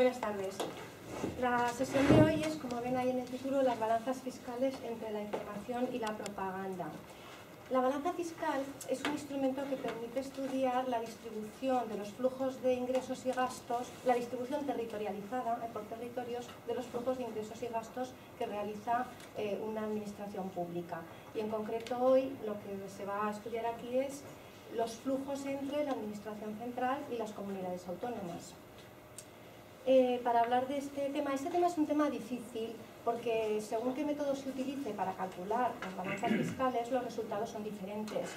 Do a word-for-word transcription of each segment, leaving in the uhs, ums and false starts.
Buenas tardes. La sesión de hoy es, como ven ahí en el título, las balanzas fiscales entre la información y la propaganda. La balanza fiscal es un instrumento que permite estudiar la distribución de los flujos de ingresos y gastos, la distribución territorializada eh, por territorios de los flujos de ingresos y gastos que realiza eh, una administración pública. Y en concreto hoy lo que se va a estudiar aquí es los flujos entre la administración central y las comunidades autónomas. Eh, para hablar de este tema, este tema es un tema difícil porque según qué método se utilice para calcular las balanzas fiscales, los resultados son diferentes.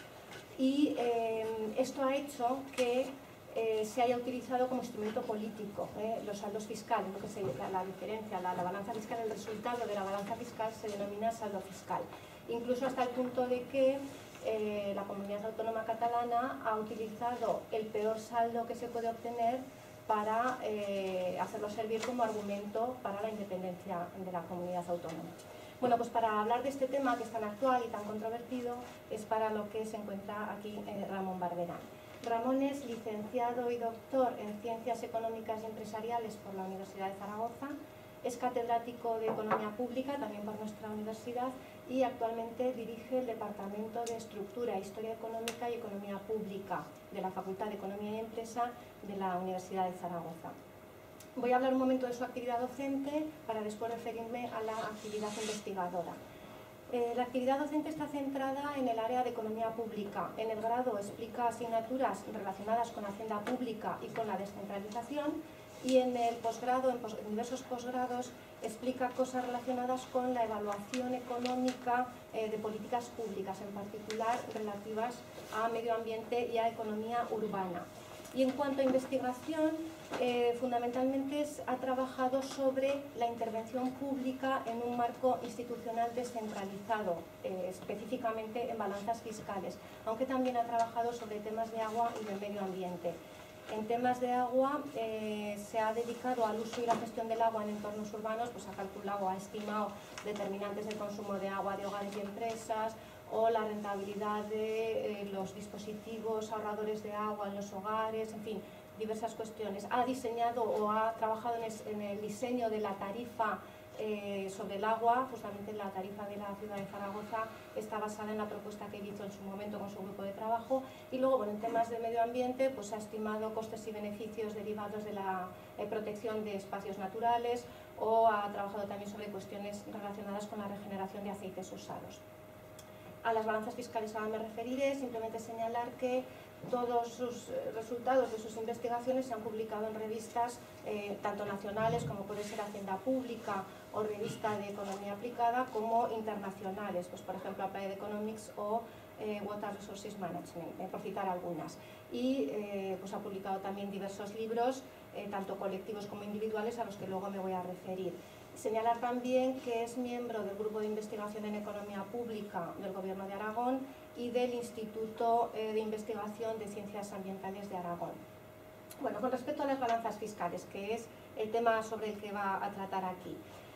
Y eh, esto ha hecho que eh, se haya utilizado como instrumento político eh, los saldos fiscales, lo que se, la, la diferencia, la, la balanza fiscal, el resultado de la balanza fiscal se denomina saldo fiscal. Incluso hasta el punto de que eh, la Comunidad Autónoma Catalana ha utilizado el peor saldo que se puede obtener para eh, hacerlo servir como argumento para la independencia de la comunidad autónoma. Bueno, pues para hablar de este tema que es tan actual y tan controvertido es para lo que se encuentra aquí eh, Ramón Barberán. Ramón es licenciado y doctor en Ciencias Económicas y Empresariales por la Universidad de Zaragoza, es catedrático de Economía Pública también por nuestra universidad y actualmente dirige el Departamento de Estructura, Historia Económica y Economía Pública de la Facultad de Economía y Empresa de la Universidad de Zaragoza. Voy a hablar un momento de su actividad docente para después referirme a la actividad investigadora. Eh, la actividad docente está centrada en el área de economía pública. En el grado explica asignaturas relacionadas con Hacienda Pública y con la descentralización, y en el posgrado, en, pos, en diversos posgrados, explica cosas relacionadas con la evaluación económica eh, de políticas públicas, en particular relativas a medio ambiente y a economía urbana. Y en cuanto a investigación, eh, fundamentalmente es, ha trabajado sobre la intervención pública en un marco institucional descentralizado, eh, específicamente en balanzas fiscales, aunque también ha trabajado sobre temas de agua y del medio ambiente. En temas de agua eh, se ha dedicado al uso y la gestión del agua en entornos urbanos, pues ha calculado, ha estimado determinantes del consumo de agua de hogares y empresas, o la rentabilidad de eh, los dispositivos ahorradores de agua en los hogares, en fin, diversas cuestiones. Ha diseñado o ha trabajado en, es, en el diseño de la tarifa eh, sobre el agua, justamente la tarifa de la ciudad de Zaragoza está basada en la propuesta que hizo en su momento con su grupo de trabajo. Y luego, bueno, en temas de medio ambiente, pues ha estimado costes y beneficios derivados de la eh, protección de espacios naturales, o ha trabajado también sobre cuestiones relacionadas con la regeneración de aceites usados. A las balanzas fiscales ahora me referiré, simplemente señalar que todos sus resultados de sus investigaciones se han publicado en revistas eh, tanto nacionales como puede ser Hacienda Pública o Revista de Economía Aplicada, como internacionales, pues por ejemplo Applied Economics o eh, Water Resources Management, eh, por citar algunas. Y eh, pues ha publicado también diversos libros, eh, tanto colectivos como individuales, a los que luego me voy a referir. Señalar también que es miembro del Grupo de Investigación en Economía Pública del Gobierno de Aragón y del Instituto de Investigación de Ciencias Ambientales de Aragón. Bueno, con respecto a las balanzas fiscales, que es el tema sobre el que va a tratar aquí,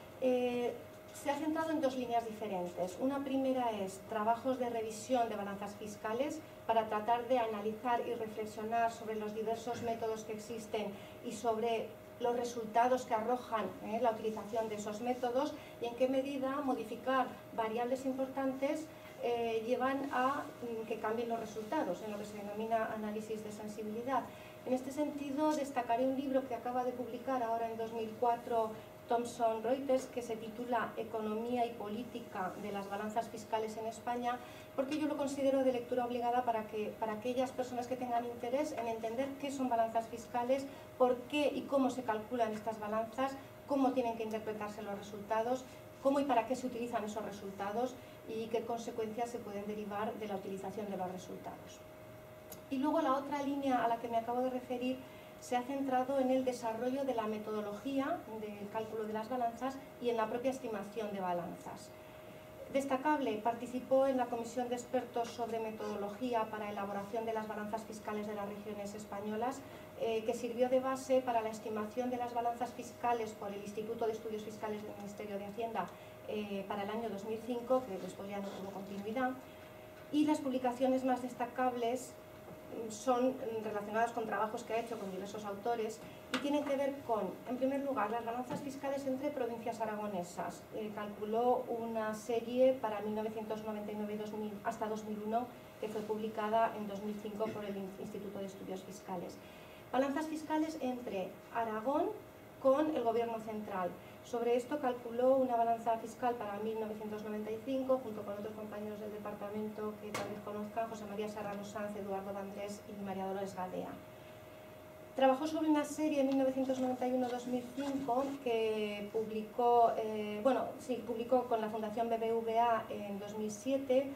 eh, se ha centrado en dos líneas diferentes. Una primera es trabajos de revisión de balanzas fiscales para tratar de analizar y reflexionar sobre los diversos métodos que existen y sobre los resultados que arrojan eh, la utilización de esos métodos y en qué medida modificar variables importantes eh, llevan a mm, que cambien los resultados, en lo que se denomina análisis de sensibilidad. En este sentido, destacaré un libro que acaba de publicar ahora en dos mil cuatro Thomson Reuters, que se titula Economía y Política de las balanzas fiscales en España, porque yo lo considero de lectura obligada para, que, para aquellas personas que tengan interés en entender qué son balanzas fiscales, por qué y cómo se calculan estas balanzas, cómo tienen que interpretarse los resultados, cómo y para qué se utilizan esos resultados y qué consecuencias se pueden derivar de la utilización de los resultados. Y luego la otra línea a la que me acabo de referir se ha centrado en el desarrollo de la metodología del cálculo de las balanzas y en la propia estimación de balanzas. Destacable, participó en la Comisión de Expertos sobre Metodología para elaboración de las balanzas fiscales de las regiones españolas, eh, que sirvió de base para la estimación de las balanzas fiscales por el Instituto de Estudios Fiscales del Ministerio de Hacienda eh, para el año dos mil cinco, que después ya no tuvo continuidad. Y las publicaciones más destacables son relacionadas con trabajos que ha hecho con diversos autores y tienen que ver con, en primer lugar, las balanzas fiscales entre provincias aragonesas. Eh, calculó una serie para mil novecientos noventa y nueve hasta dos mil uno que fue publicada en dos mil cinco por el Instituto de Estudios Fiscales. Balanzas fiscales entre Aragón con el gobierno central. Sobre esto calculó una balanza fiscal para mil novecientos noventa y cinco, junto con otros compañeros del departamento que tal vez conozcan, José María Serrano Sanz, Eduardo Vandrés y María Dolores Gadea. Trabajó sobre una serie en mil novecientos noventa y uno a dos mil cinco que publicó, eh, bueno, sí, publicó con la Fundación B B V A en dos mil siete,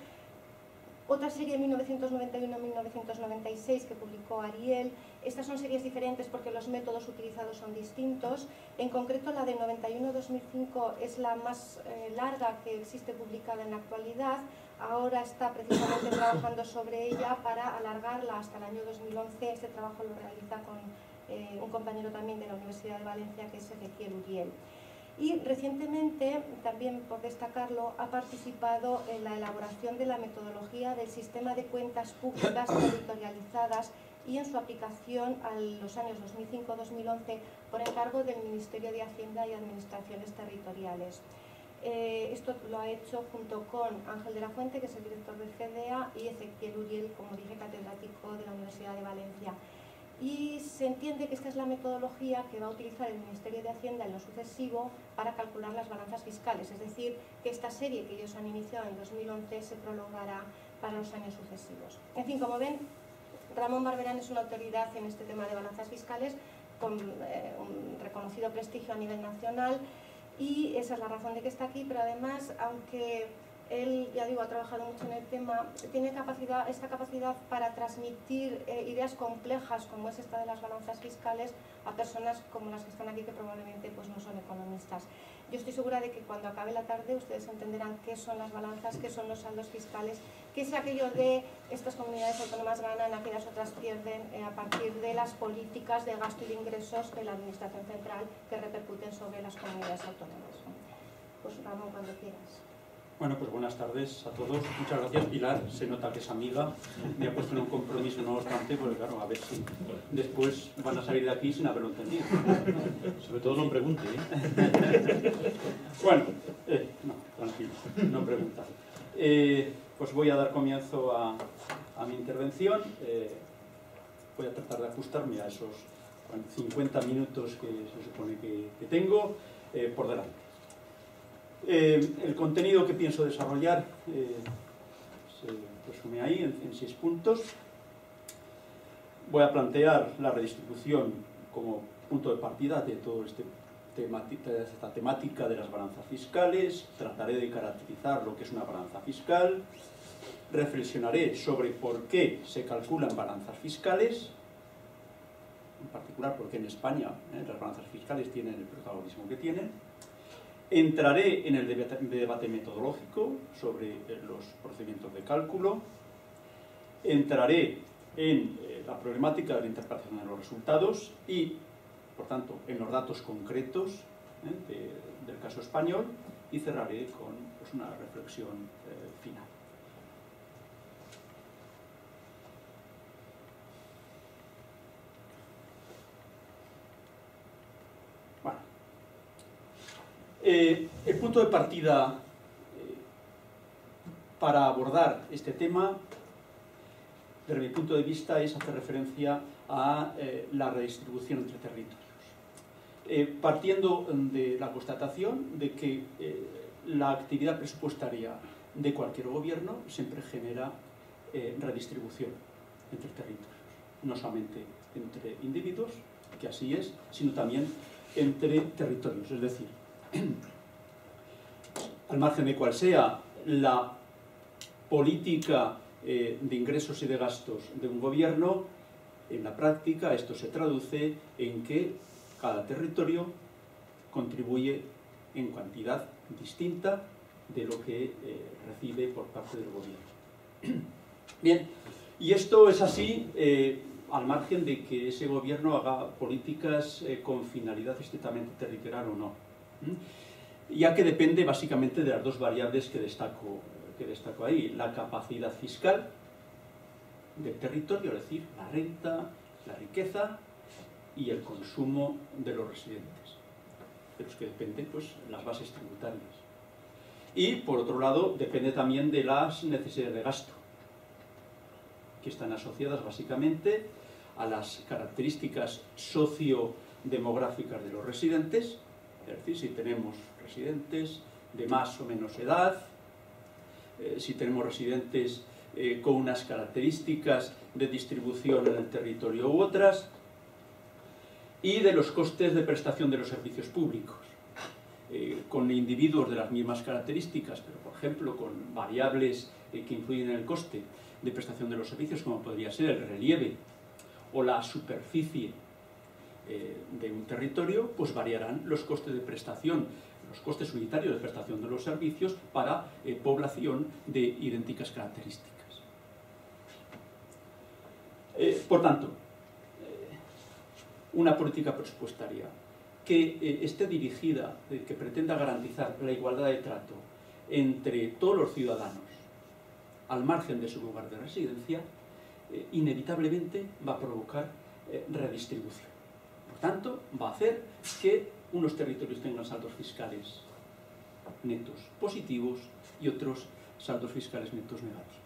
otra serie en mil novecientos noventa y uno a mil novecientos noventa y seis que publicó Ariel. Estas son series diferentes porque los métodos utilizados son distintos. En concreto, la de noventa y uno a dos mil cinco es la más eh, larga que existe publicada en la actualidad. Ahora está precisamente trabajando sobre ella para alargarla hasta el año dos mil once. Este trabajo lo realiza con eh, un compañero también de la Universidad de Valencia, que es Ezequiel Uriel. Y recientemente, también por destacarlo, ha participado en la elaboración de la metodología del sistema de cuentas públicas territorializadas y en su aplicación a los años dos mil cinco a dos mil once por encargo del Ministerio de Hacienda y Administraciones Territoriales. Eh, esto lo ha hecho junto con Ángel de la Fuente, que es el director del G D A, y Ezequiel Uriel, como dije, catedrático de la Universidad de Valencia. Y se entiende que esta es la metodología que va a utilizar el Ministerio de Hacienda en lo sucesivo para calcular las balanzas fiscales, es decir, que esta serie que ellos han iniciado en dos mil once se prolongará para los años sucesivos. En fin, como ven, Ramón Barberán es una autoridad en este tema de balanzas fiscales con eh, un reconocido prestigio a nivel nacional y esa es la razón de que está aquí, pero además, aunque él, ya digo, ha trabajado mucho en el tema, tiene capacidad, esta capacidad para transmitir eh, ideas complejas como es esta de las balanzas fiscales a personas como las que están aquí, que probablemente pues, no son economistas. Yo estoy segura de que cuando acabe la tarde ustedes entenderán qué son las balanzas, qué son los saldos fiscales, qué es aquello de estas comunidades autónomas ganan, aquellas otras pierden, eh, a partir de las políticas de gasto y de ingresos de la Administración Central que repercuten sobre las comunidades autónomas. Pues Ramón, cuando quieras. Bueno, pues buenas tardes a todos. Muchas gracias, Pilar. Se nota que es amiga. Me ha puesto en un compromiso, no obstante, porque claro, a ver si después van a salir de aquí sin haberlo entendido. Sobre todo no pregunte, ¿eh? Bueno, eh, no, tranquilo, no preguntar. Eh, pues voy a dar comienzo a, a mi intervención. Eh, voy a tratar de ajustarme a esos bueno, cincuenta minutos que se supone que, que tengo eh, por delante. Eh, el contenido que pienso desarrollar eh, se resume ahí en, en seis puntos. Voy a plantear la redistribución como punto de partida de toda este esta temática de las balanzas fiscales. Trataré de caracterizar lo que es una balanza fiscal. Reflexionaré sobre por qué se calculan balanzas fiscales, en particular porque en España eh, las balanzas fiscales tienen el protagonismo que tienen. Entraré en el debate metodológico sobre los procedimientos de cálculo. Entraré en la problemática de la interpretación de los resultados y, por tanto, en los datos concretos ¿eh? de, del caso español, y cerraré con pues, una reflexión eh, final. Eh, el punto de partida eh, para abordar este tema, desde mi punto de vista, es hacer referencia a eh, la redistribución entre territorios. Eh, partiendo de la constatación de que eh, la actividad presupuestaria de cualquier gobierno siempre genera eh, redistribución entre territorios, no solamente entre individuos, que así es, sino también entre territorios, es decir, al margen de cuál sea la política eh, de ingresos y de gastos de un gobierno, en la práctica esto se traduce en que cada territorio contribuye en cantidad distinta de lo que eh, recibe por parte del gobierno. Bien, y esto es así eh, al margen de que ese gobierno haga políticas eh, con finalidad estrictamente territorial o no. Ya que depende básicamente de las dos variables que destaco, que destaco ahí, la capacidad fiscal del territorio, es decir, la renta, la riqueza y el consumo de los residentes, de los que dependen pues, las bases tributarias. Y, por otro lado, depende también de las necesidades de gasto, que están asociadas básicamente a las características sociodemográficas de los residentes, es decir, si tenemos residentes de más o menos edad, eh, si tenemos residentes eh, con unas características de distribución en el territorio u otras, y de los costes de prestación de los servicios públicos, eh, con individuos de las mismas características, pero por ejemplo con variables eh, que influyen en el coste de prestación de los servicios, como podría ser el relieve o la superficie eh, de un territorio, pues variarán los costes de prestación, los costes unitarios de prestación de los servicios para eh, población de idénticas características. Eh, por tanto, eh, una política presupuestaria que eh, esté dirigida, eh, que pretenda garantizar la igualdad de trato entre todos los ciudadanos al margen de su lugar de residencia, eh, inevitablemente va a provocar eh, redistribución. Por tanto, va a hacer que unos territorios tengan saldos fiscales netos positivos y otros saldos fiscales netos negativos.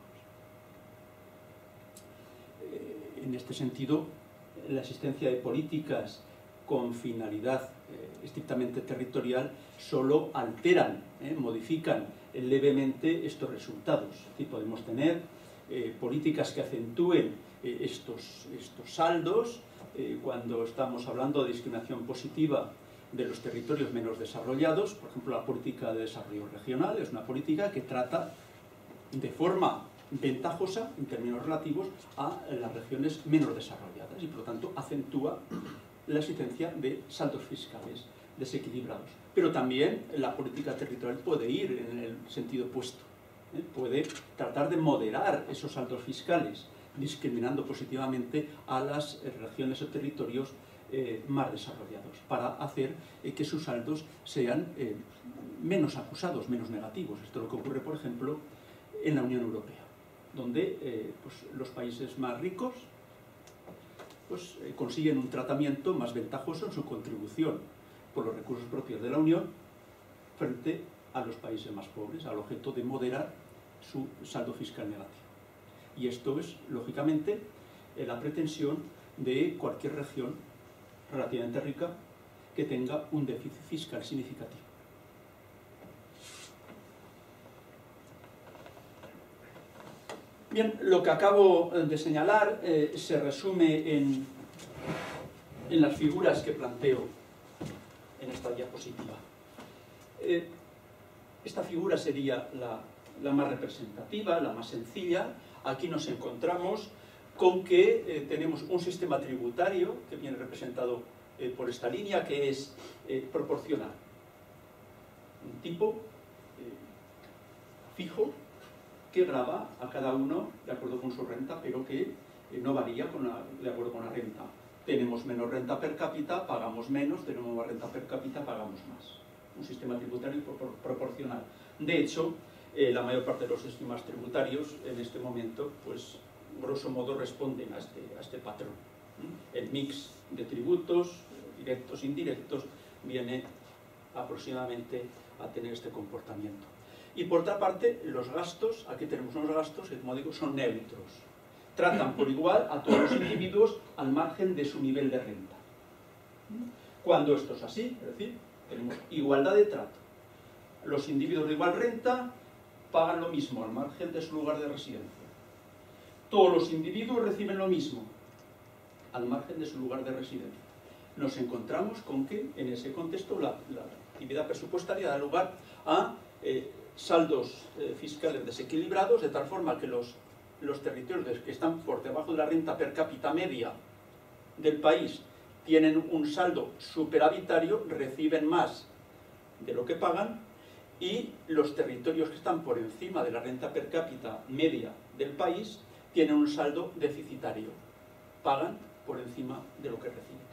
Eh, en este sentido, la existencia de políticas con finalidad eh, estrictamente territorial solo alteran, eh, modifican levemente estos resultados. Es decir, podemos tener eh, políticas que acentúen eh, estos, estos saldos eh, cuando estamos hablando de discriminación positiva de los territorios menos desarrollados. Por ejemplo, la política de desarrollo regional es una política que trata de forma ventajosa en términos relativos a las regiones menos desarrolladas y por lo tanto acentúa la existencia de saldos fiscales desequilibrados. Pero también la política territorial puede ir en el sentido opuesto, ¿eh? Puede tratar de moderar esos saldos fiscales, discriminando positivamente a las regiones o territorios eh, más desarrollados, para hacer eh, que sus saldos sean eh, menos acusados, menos negativos. Esto es lo que ocurre, por ejemplo, en la Unión Europea, donde eh, pues, los países más ricos pues, eh, consiguen un tratamiento más ventajoso en su contribución por los recursos propios de la Unión frente a los países más pobres, al objeto de moderar su saldo fiscal negativo. Y esto es, lógicamente, eh, la pretensión de cualquier región relativamente rica que tenga un déficit fiscal significativo. Bien, lo que acabo de señalar eh, se resume en, en las figuras que planteo en esta diapositiva. Eh, esta figura sería la, la más representativa, la más sencilla. Aquí nos encontramos con que eh, tenemos un sistema tributario que viene representado eh, por esta línea, que es eh, proporcional. Un tipo eh, fijo que grava a cada uno de acuerdo con su renta, pero que eh, no varía con la, de acuerdo con la renta. Tenemos menos renta per cápita, pagamos menos, tenemos más renta per cápita, pagamos más. Un sistema tributario propor proporcional. De hecho, eh, la mayor parte de los sistemas tributarios en este momento, pues, grosso modo responden a este, a este patrón. ¿Mm? El mix de tributos, directos e indirectos, viene aproximadamente a tener este comportamiento. Y por otra parte, los gastos, aquí tenemos unos gastos que, como digo, son neutros. Tratan por igual a todos los individuos al margen de su nivel de renta. Cuando esto es así, es decir, tenemos igualdad de trato. Los individuos de igual renta pagan lo mismo al margen de su lugar de residencia. Todos los individuos reciben lo mismo al margen de su lugar de residencia. Nos encontramos con que, en ese contexto, la, la actividad presupuestaria da lugar a eh, saldos eh, fiscales desequilibrados, de tal forma que los, los territorios que están por debajo de la renta per cápita media del país tienen un saldo superavitario, reciben más de lo que pagan, y los territorios que están por encima de la renta per cápita media del país tienen un saldo deficitario, pagan por encima de lo que reciben.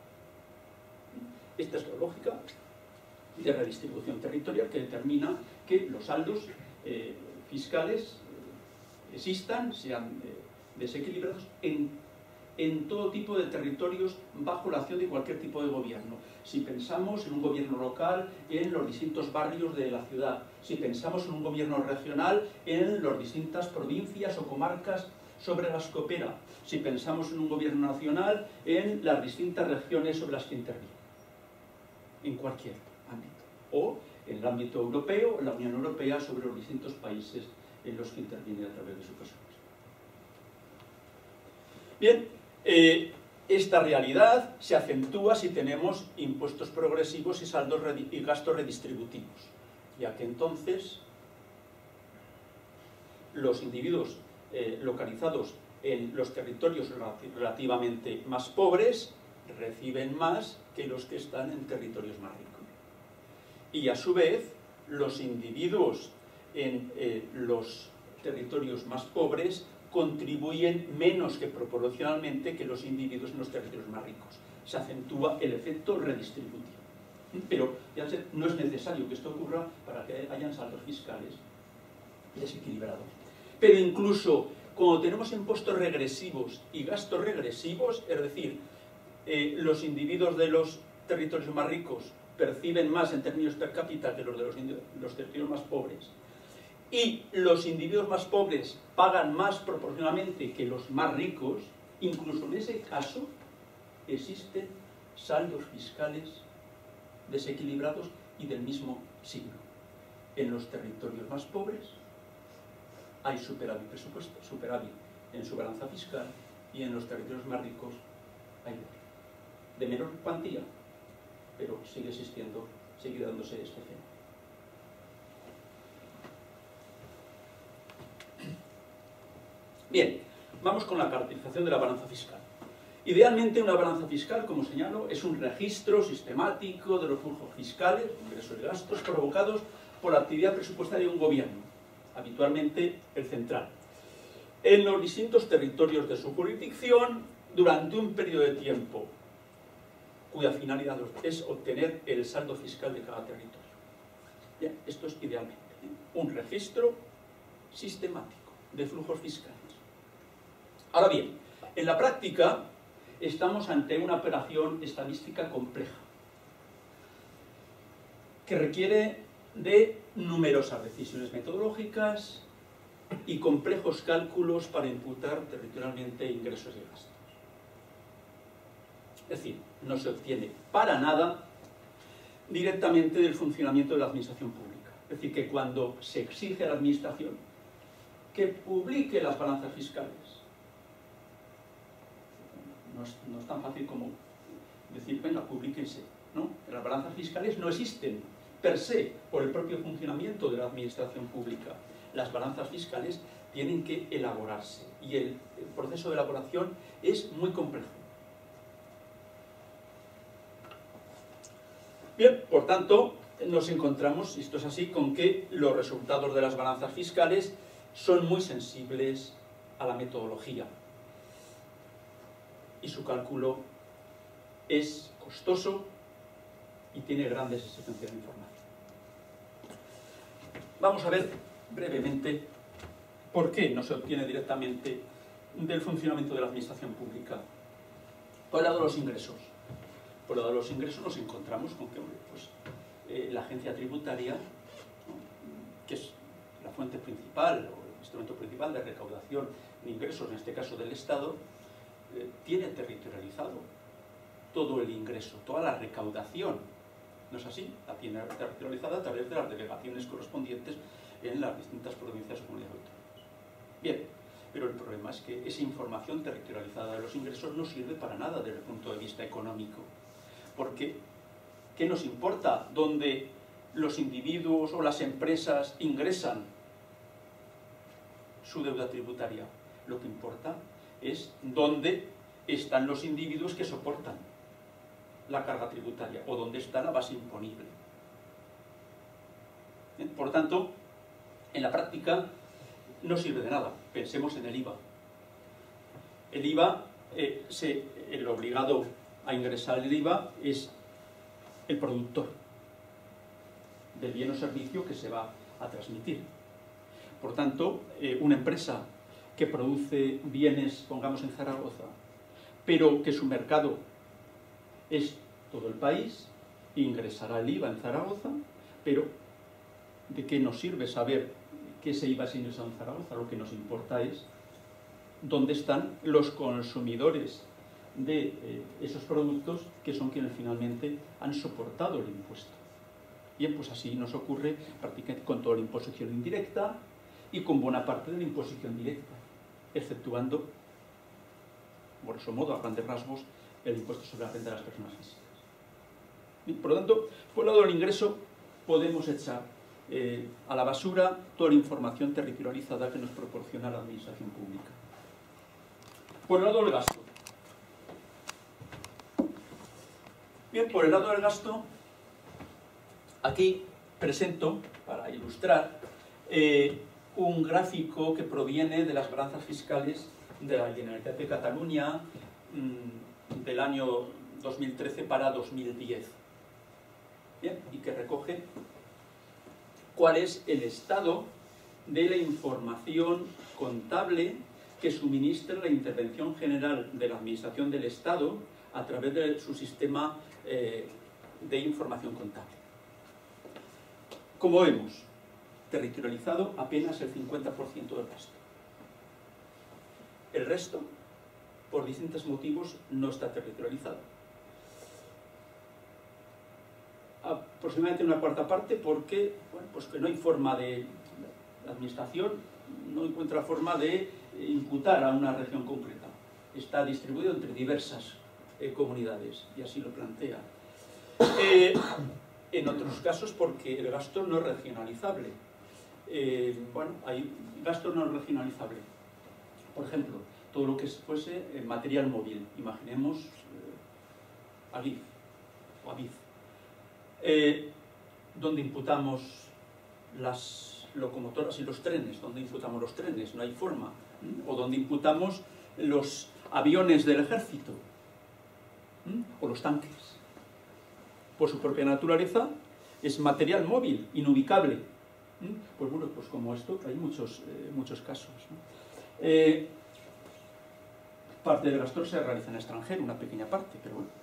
Esta es la lógica de redistribución territorial que determina que los saldos eh, fiscales eh, existan, sean eh, desequilibrados en, en todo tipo de territorios bajo la acción de cualquier tipo de gobierno. Si pensamos en un gobierno local, en los distintos barrios de la ciudad. Si pensamos en un gobierno regional, en las distintas provincias o comarcas sobre las que opera. Si pensamos en un gobierno nacional, en las distintas regiones sobre las que interviene. En cualquier ámbito. O en el ámbito europeo, en la Unión Europea, sobre los distintos países en los que interviene a través de su presupuesto. Bien, eh, esta realidad se acentúa si tenemos impuestos progresivos y saldos y gastos redistributivos, ya que entonces los individuos eh, localizados en los territorios relativamente más pobres reciben más que los que están en territorios más ricos. Y a su vez, los individuos en eh, los territorios más pobres contribuyen menos que proporcionalmente que los individuos en los territorios más ricos. Se acentúa el efecto redistributivo. Pero ya sé, no es necesario que esto ocurra para que hayan saldos fiscales desequilibrados. Pero incluso cuando tenemos impuestos regresivos y gastos regresivos, es decir, eh, los individuos de los territorios más ricos perciben más en términos per cápita que los de los, los territorios más pobres, y los individuos más pobres pagan más proporcionalmente que los más ricos, incluso en ese caso existen saldos fiscales desequilibrados y del mismo signo. En los territorios más pobres hay superávit presupuesto, superávit en su balanza fiscal, y en los territorios más ricos hay de menor cuantía, pero sigue existiendo, sigue dándose este fenómeno. Bien, vamos con la caracterización de la balanza fiscal. Idealmente, una balanza fiscal, como señalo, es un registro sistemático de los flujos fiscales, ingresos y gastos provocados por la actividad presupuestaria de un gobierno, habitualmente el central, en los distintos territorios de su jurisdicción durante un periodo de tiempo cuya finalidad es obtener el saldo fiscal de cada territorio. Bien, esto es idealmente un registro sistemático de flujos fiscales. Ahora bien, en la práctica estamos ante una operación estadística compleja que requiere de numerosas decisiones metodológicas y complejos cálculos para imputar territorialmente ingresos y gastos. Es decir, no se obtiene para nada directamente del funcionamiento de la administración pública. Es decir, que cuando se exige a la administración que publique las balanzas fiscales, no es, no es tan fácil como decir, venga, publíquense, ¿no? Las balanzas fiscales no existen per se por el propio funcionamiento de la administración pública. Las balanzas fiscales tienen que elaborarse y el, el proceso de elaboración es muy complejo. Bien, por tanto, nos encontramos, y esto es así, con que los resultados de las balanzas fiscales son muy sensibles a la metodología y su cálculo es costoso y tiene grandes exigencias de información. Vamos a ver brevemente por qué no se obtiene directamente del funcionamiento de la administración pública. Por el lado de los ingresos. Por el lado de los ingresos nos encontramos con que pues, eh, la agencia tributaria, ¿no?, que es la fuente principal o el instrumento principal de recaudación de ingresos, en este caso del Estado, eh, tiene territorializado todo el ingreso, toda la recaudación. ¿No es así? La tiene territorializada a través de las delegaciones correspondientes en las distintas provincias o comunidades autónomas. Bien, pero el problema es que esa información territorializada de los ingresos no sirve para nada desde el punto de vista económico. Porque, ¿qué nos importa dónde los individuos o las empresas ingresan su deuda tributaria? Lo que importa es dónde están los individuos que soportan la carga tributaria o dónde está la base imponible. Por tanto, en la práctica no sirve de nada. Pensemos en el I V A. El I V A, eh, se, el obligado a ingresar el I V A es el productor del bien o servicio que se va a transmitir. Por tanto, eh, una empresa que produce bienes, pongamos en Zaragoza, pero que su mercado es todo el país, ingresará el I V A en Zaragoza, pero ¿de qué nos sirve saber que ese I V A se ingresa en Zaragoza? Lo que nos importa es dónde están los consumidores de eh, esos productos, que son quienes finalmente han soportado el impuesto. Bien, pues así nos ocurre prácticamente con toda la imposición indirecta y con buena parte de la imposición directa, exceptuando, grosso modo, a grandes rasgos, el impuesto sobre la renta de las personas físicas. Bien, por lo tanto, por el lado del ingreso, podemos echar eh, a la basura toda la información territorializada que nos proporciona la administración pública. Por el lado del gasto. Bien, por el lado del gasto, aquí presento, para ilustrar, eh, un gráfico que proviene de las balanzas fiscales de la Generalitat de Cataluña mmm, del año dos mil trece para dos mil diez. Bien, y que recoge cuál es el estado de la información contable que suministra la Intervención General de la Administración del Estado a través de su sistema eh, de información contable. Como vemos, territorializado apenas el cincuenta por ciento del gasto. El resto, por distintos motivos, no está territorializado. Aproximadamente una cuarta parte porque, bueno, pues que no hay forma de... La administración no encuentra forma de imputar a una región concreta. Está distribuido entre diversas eh, comunidades, y así lo plantea. Eh, en otros casos porque el gasto no es regionalizable. Eh, bueno, hay gasto no regionalizable. Por ejemplo, todo lo que fuese eh, material móvil. Imaginemos eh, Adif o Aviv, eh, donde imputamos las locomotoras y los trenes, donde imputamos los trenes, no hay forma, ¿m? O donde imputamos los aviones del ejército, ¿m? O los tanques. Por su propia naturaleza es material móvil, inubicable. ¿M? Pues bueno, pues como esto hay muchos, eh, muchos casos, ¿no? Eh, parte del gasto se realiza en extranjero, una pequeña parte, pero bueno.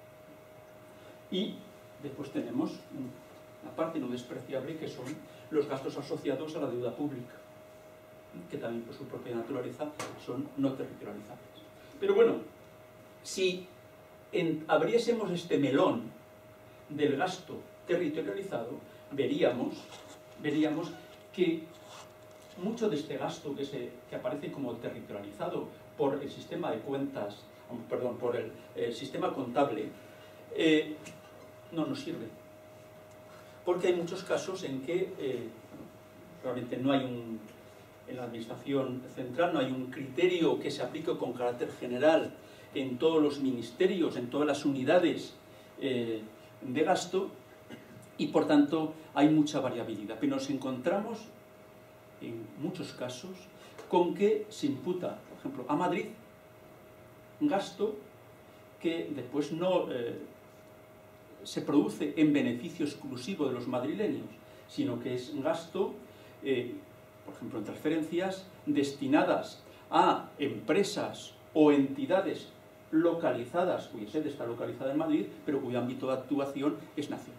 Y después tenemos una parte no despreciable que son los gastos asociados a la deuda pública, que también por su propia naturaleza son no territorializables. Pero bueno, si en, abriésemos este melón del gasto territorializado, veríamos, veríamos que mucho de este gasto que, se, que aparece como territorializado por el sistema de cuentas, perdón, por el, el sistema contable, eh, no nos sirve. Porque hay muchos casos en que eh, realmente no hay un, en la administración central no hay un criterio que se aplique con carácter general en todos los ministerios, en todas las unidades eh, de gasto, y por tanto hay mucha variabilidad. Pero nos encontramos en muchos casos con que se imputa, por ejemplo, a Madrid un gasto que después no eh, se produce en beneficio exclusivo de los madrileños, sino que es un gasto, eh, por ejemplo, en transferencias destinadas a empresas o entidades localizadas, cuya sede está localizada en Madrid, pero cuyo ámbito de actuación es nacional.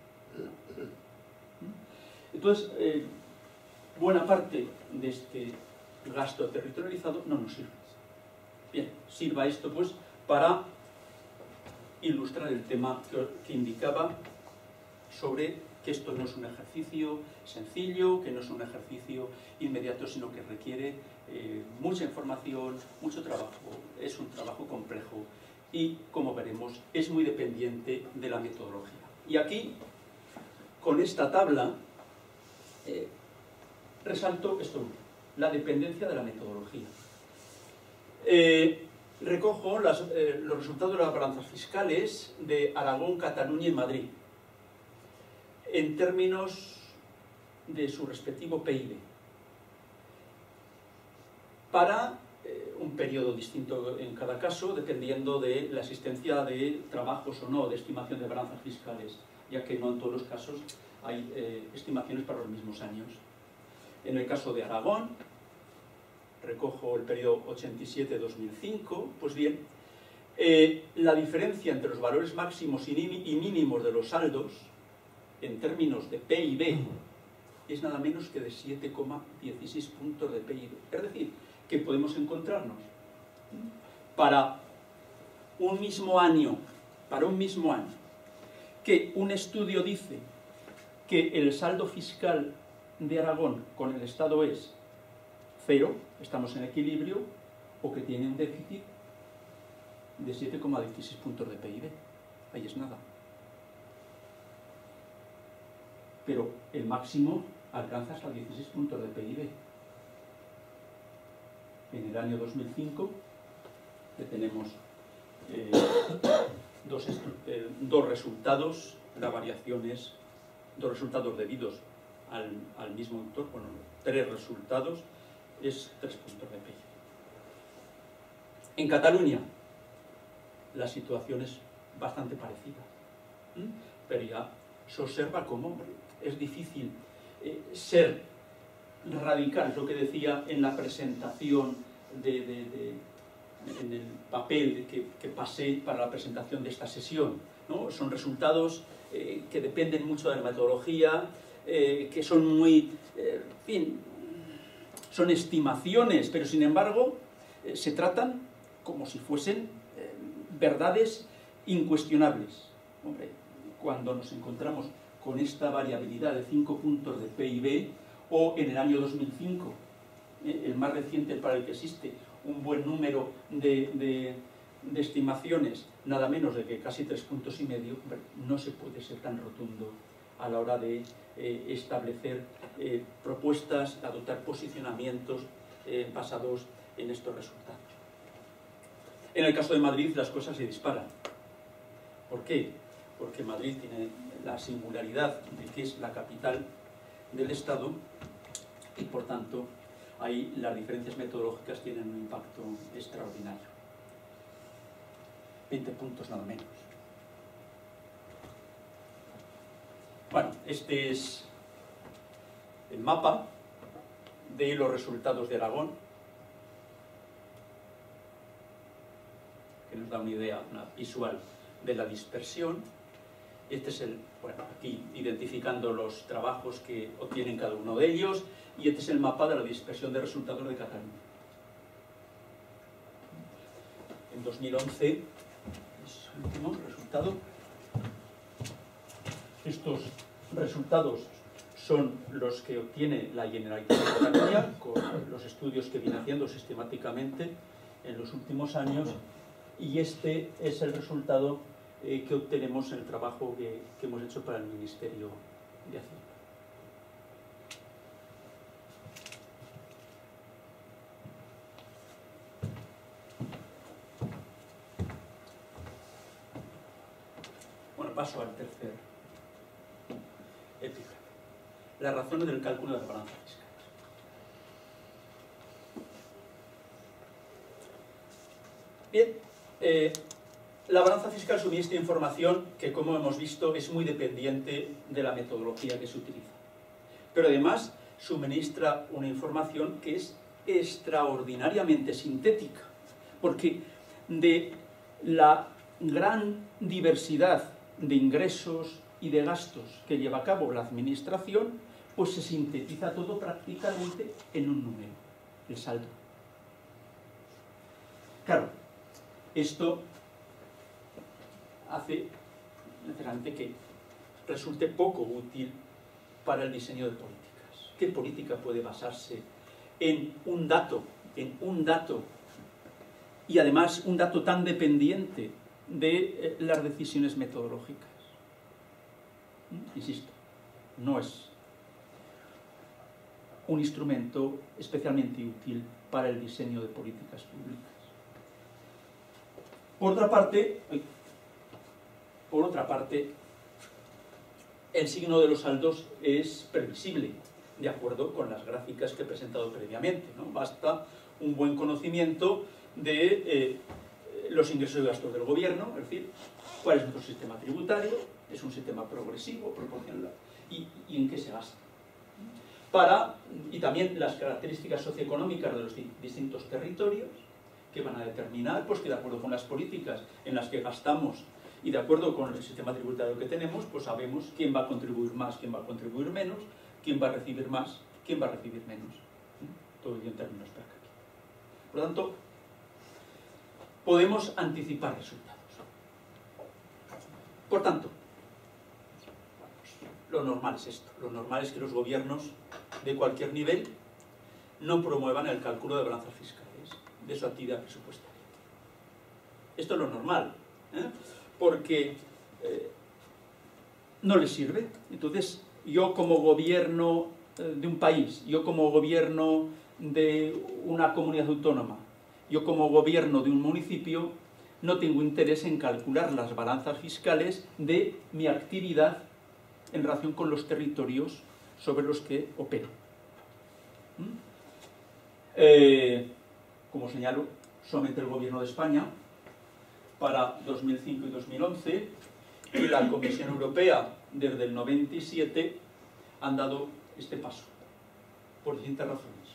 Entonces, eh, buena parte de este gasto territorializado no nos sirve. Bien, sirva esto pues para ilustrar el tema que, que indicaba sobre que esto no es un ejercicio sencillo, que no es un ejercicio inmediato, sino que requiere eh, mucha información, mucho trabajo, es un trabajo complejo y, como veremos, es muy dependiente de la metodología. Y aquí, con esta tabla, eh, resalto esto, la dependencia de la metodología. Eh, recojo las, eh, los resultados de las balanzas fiscales de Aragón, Cataluña y Madrid en términos de su respectivo P I B para eh, un periodo distinto en cada caso, dependiendo de la existencia de trabajos o no de estimación de balanzas fiscales, ya que no en todos los casos hay eh, estimaciones para los mismos años. En el caso de Aragón, recojo el periodo ochenta y siete a dos mil cinco, pues bien, eh, la diferencia entre los valores máximos y, y mínimos de los saldos, en términos de P I B, es nada menos que de siete coma dieciséis puntos de P I B. Es decir, que podemos encontrarnos para un mismo año, para un mismo año, que un estudio dice que el saldo fiscal de Aragón con el Estado es cero, estamos en equilibrio, o que tiene un déficit de siete coma dieciséis puntos de P I B. Ahí es nada. Pero el máximo alcanza hasta dieciséis puntos de P I B. En el año dos mil cinco que tenemos eh, dos, eh, dos resultados, la variación es dos resultados debidos al, al mismo autor, bueno, tres resultados, es tres puntos de P I B. En Cataluña la situación es bastante parecida, ¿Mm? pero ya se observa cómo es difícil eh, ser radical, lo que decía en la presentación de, de, de, en el papel que, que pasé para la presentación de esta sesión, ¿no? Son resultados eh, que dependen mucho de la metodología, eh, que son muy, eh, en fin, son estimaciones, pero sin embargo eh, se tratan como si fuesen eh, verdades incuestionables. Hombre, cuando nos encontramos con esta variabilidad de cinco puntos de P I B, o en el año dos mil cinco, eh, el más reciente para el que existe un buen número de, de, de estimaciones, nada menos de que casi tres puntos y medio, hombre, no se puede ser tan rotundo a la hora de eh, establecer eh, propuestas, adoptar posicionamientos eh, basados en estos resultados. En el caso de Madrid las cosas se disparan. ¿Por qué? Porque Madrid tiene la singularidad de que es la capital del Estado y por tanto ahí las diferencias metodológicas tienen un impacto extraordinario. veinte puntos nada menos. Bueno, este es el mapa de los resultados de Aragón, que nos da una idea una visual de la dispersión. Este es el, bueno, aquí identificando los trabajos que obtienen cada uno de ellos, y este es el mapa de la dispersión de resultados de Cataluña. En dos mil once, es el último resultado. Estos resultados son los que obtiene la Generalitat de Cataluña con los estudios que viene haciendo sistemáticamente en los últimos años, y este es el resultado eh, que obtenemos en el trabajo que, que hemos hecho para el Ministerio de Hacienda. Bueno, paso al tercer epígrafe. Las razones del cálculo de la balanza fiscal. Bien, eh, la balanza fiscal suministra información que, como hemos visto, es muy dependiente de la metodología que se utiliza. Pero además suministra una información que es extraordinariamente sintética, porque de la gran diversidad de ingresos y de gastos que lleva a cabo la administración, pues se sintetiza todo prácticamente en un número, el saldo. Claro, esto hace necesariamente que resulte poco útil para el diseño de políticas. ¿Qué política puede basarse en un dato, en un dato, y además un dato tan dependiente de eh, las decisiones metodológicas? Insisto, no es un instrumento especialmente útil para el diseño de políticas públicas. Por otra parte, por otra parte, el signo de los saldos es previsible, de acuerdo con las gráficas que he presentado previamente, ¿no? Basta un buen conocimiento de eh, los ingresos y gastos del gobierno, es decir, cuál es nuestro sistema tributario, es un sistema progresivo, proporcional, y, y en qué se gasta. para, y también las características socioeconómicas de los di- distintos territorios, que van a determinar pues, que de acuerdo con las políticas en las que gastamos y de acuerdo con el sistema tributario que tenemos, pues sabemos quién va a contribuir más, quién va a contribuir menos, quién va a recibir más, quién va a recibir menos. ¿Mm? Todo ello en términos per cápita. Por lo tanto, podemos anticipar resultados. Por tanto, lo normal es esto. Lo normal es que los gobiernos de cualquier nivel no promuevan el cálculo de balanzas fiscales de su actividad presupuestaria. Esto es lo normal, ¿eh? Porque eh, no les sirve. Entonces, yo como gobierno eh, de un país, yo como gobierno de una comunidad autónoma, yo como gobierno de un municipio, no tengo interés en calcular las balanzas fiscales de mi actividad en relación con los territorios sobre los que opero. ¿Mm? Eh, como señalo, solamente el Gobierno de España, para dos mil cinco y dos mil once, y la Comisión Europea, desde el noventa y siete, han dado este paso, por distintas razones.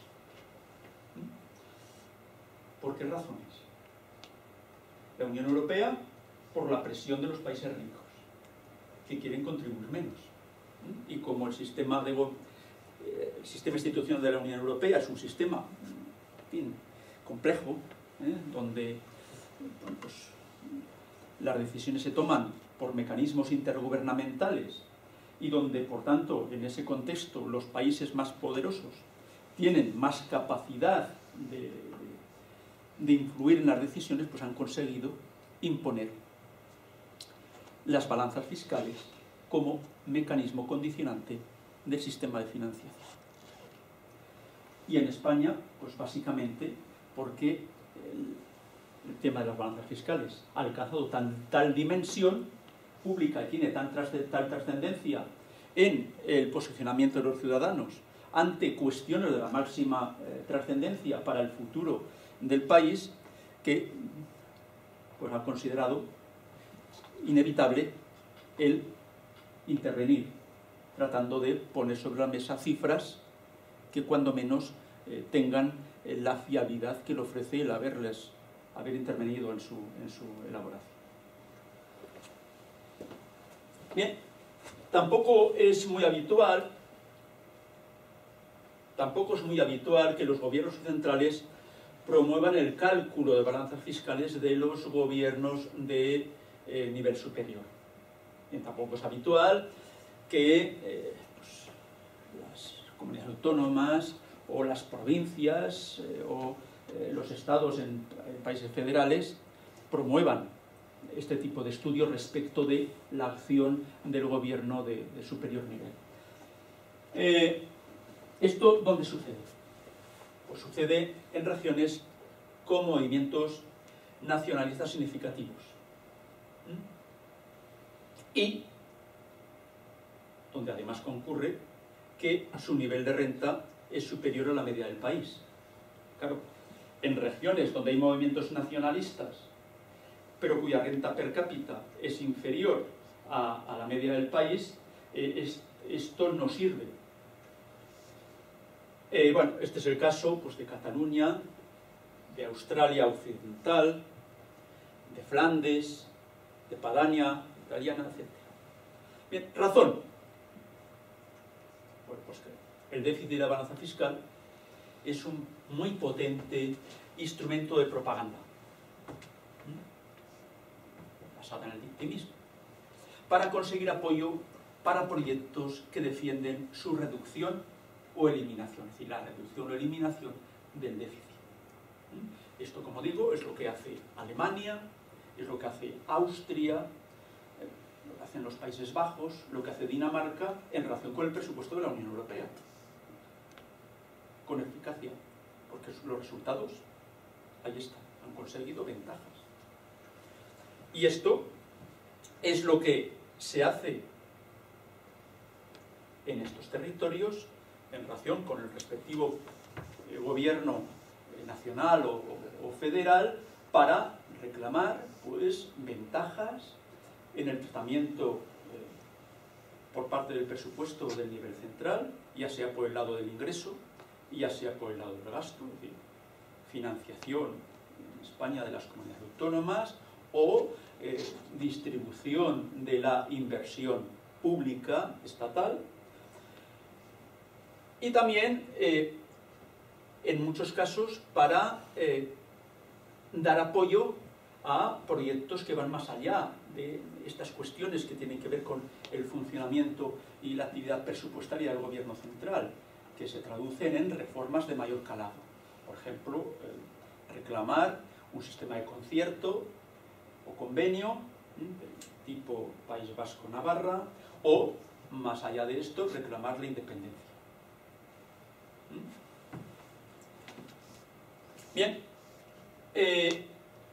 ¿Mm? ¿Por qué razones? La Unión Europea, por la presión de los países ricos, que quieren contribuir menos. Y como el sistema, de, el sistema institucional de la Unión Europea es un sistema, en fin, complejo, ¿eh? donde bueno, pues, las decisiones se toman por mecanismos intergubernamentales y donde, por tanto, en ese contexto, los países más poderosos tienen más capacidad de, de, de influir en las decisiones, pues han conseguido imponer las balanzas fiscales como mecanismo condicionante del sistema de financiación. Y en España, pues básicamente porque el, el tema de las balanzas fiscales ha alcanzado tan, tal dimensión pública y tiene tan tal trascendencia en el posicionamiento de los ciudadanos ante cuestiones de la máxima eh, trascendencia para el futuro del país, que pues, ha considerado inevitable el intervenir, tratando de poner sobre la mesa cifras que cuando menos eh, tengan eh, la fiabilidad que le ofrece el haberles, haber intervenido en su, en su elaboración. Bien, tampoco es muy habitual, tampoco es muy habitual que los gobiernos centrales promuevan el cálculo de balanzas fiscales de los gobiernos de eh, nivel superior. Bien, tampoco es habitual que eh, pues, las comunidades autónomas o las provincias eh, o eh, los estados en, en países federales promuevan este tipo de estudios respecto de la acción del gobierno de, de superior nivel. Eh, ¿Esto dónde sucede? Pues sucede en regiones con movimientos nacionalistas significativos. ¿Mm? Y donde además concurre que su nivel de renta es superior a la media del país. Claro, en regiones donde hay movimientos nacionalistas, pero cuya renta per cápita es inferior a, a la media del país, eh, es, esto no sirve. Eh, bueno, este es el caso pues, de Cataluña, de Australia Occidental, de Flandes, de Padania italiana, etcétera. Bien, razón. Bueno, pues que el déficit de la balanza fiscal es un muy potente instrumento de propaganda, basada en el victimismo, para conseguir apoyo para proyectos que defienden su reducción o eliminación, es decir, la reducción o eliminación del déficit. Esto, como digo, es lo que hace Alemania, es lo que hace Austria, lo que hacen los Países Bajos, lo que hace Dinamarca en relación con el presupuesto de la Unión Europea. Con eficacia, porque los resultados, ahí están, han conseguido ventajas. Y esto es lo que se hace en estos territorios en relación con el respectivo eh, gobierno eh, nacional o, o, o federal para reclamar pues, ventajas en el tratamiento eh, por parte parte del presupuesto del nivel central, ya sea por el lado del ingreso, ya sea por el lado del gasto, es decir, financiación en España de las comunidades autónomas, o eh, distribución de la inversión pública estatal, y también eh, en muchos casos para eh, dar apoyo a proyectos que van más allá de estas cuestiones que tienen que ver con el funcionamiento y la actividad presupuestaria del gobierno central, que se traducen en reformas de mayor calado. Por ejemplo, eh, reclamar un sistema de concierto o convenio ¿eh? tipo País Vasco-Navarra, o, más allá de esto, reclamar la independencia. Bien, eh,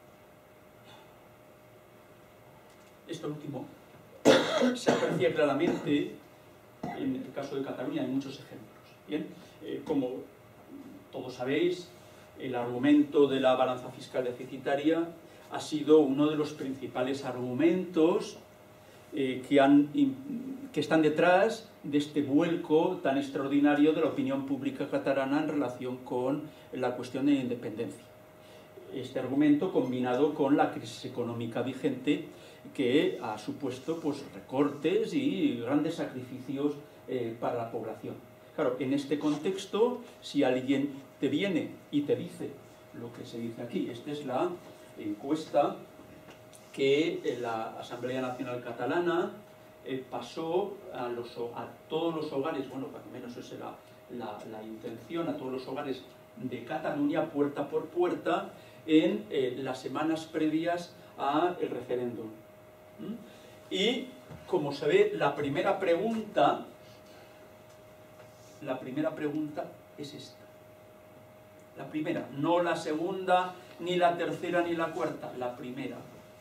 esto último se aprecia claramente en el caso de Cataluña en muchos ejemplos. Bien, eh, como todos sabéis, el argumento de la balanza fiscal deficitaria ha sido uno de los principales argumentos eh, que, han, que están detrás de este vuelco tan extraordinario de la opinión pública catalana en relación con la cuestión de la independencia. Este argumento combinado con la crisis económica vigente, que ha supuesto pues, recortes y grandes sacrificios eh, para la población. Claro, en este contexto, si alguien te viene y te dice lo que se dice aquí, esta es la encuesta que la Asamblea Nacional Catalana eh, pasó a, los, a todos los hogares, bueno, al menos esa era la, la intención, a todos los hogares de Cataluña, puerta por puerta, en eh, las semanas previas al referéndum. ¿Mm? Y, como se ve, la primera pregunta, la primera pregunta es esta. La primera, no la segunda, ni la tercera, ni la cuarta, la primera.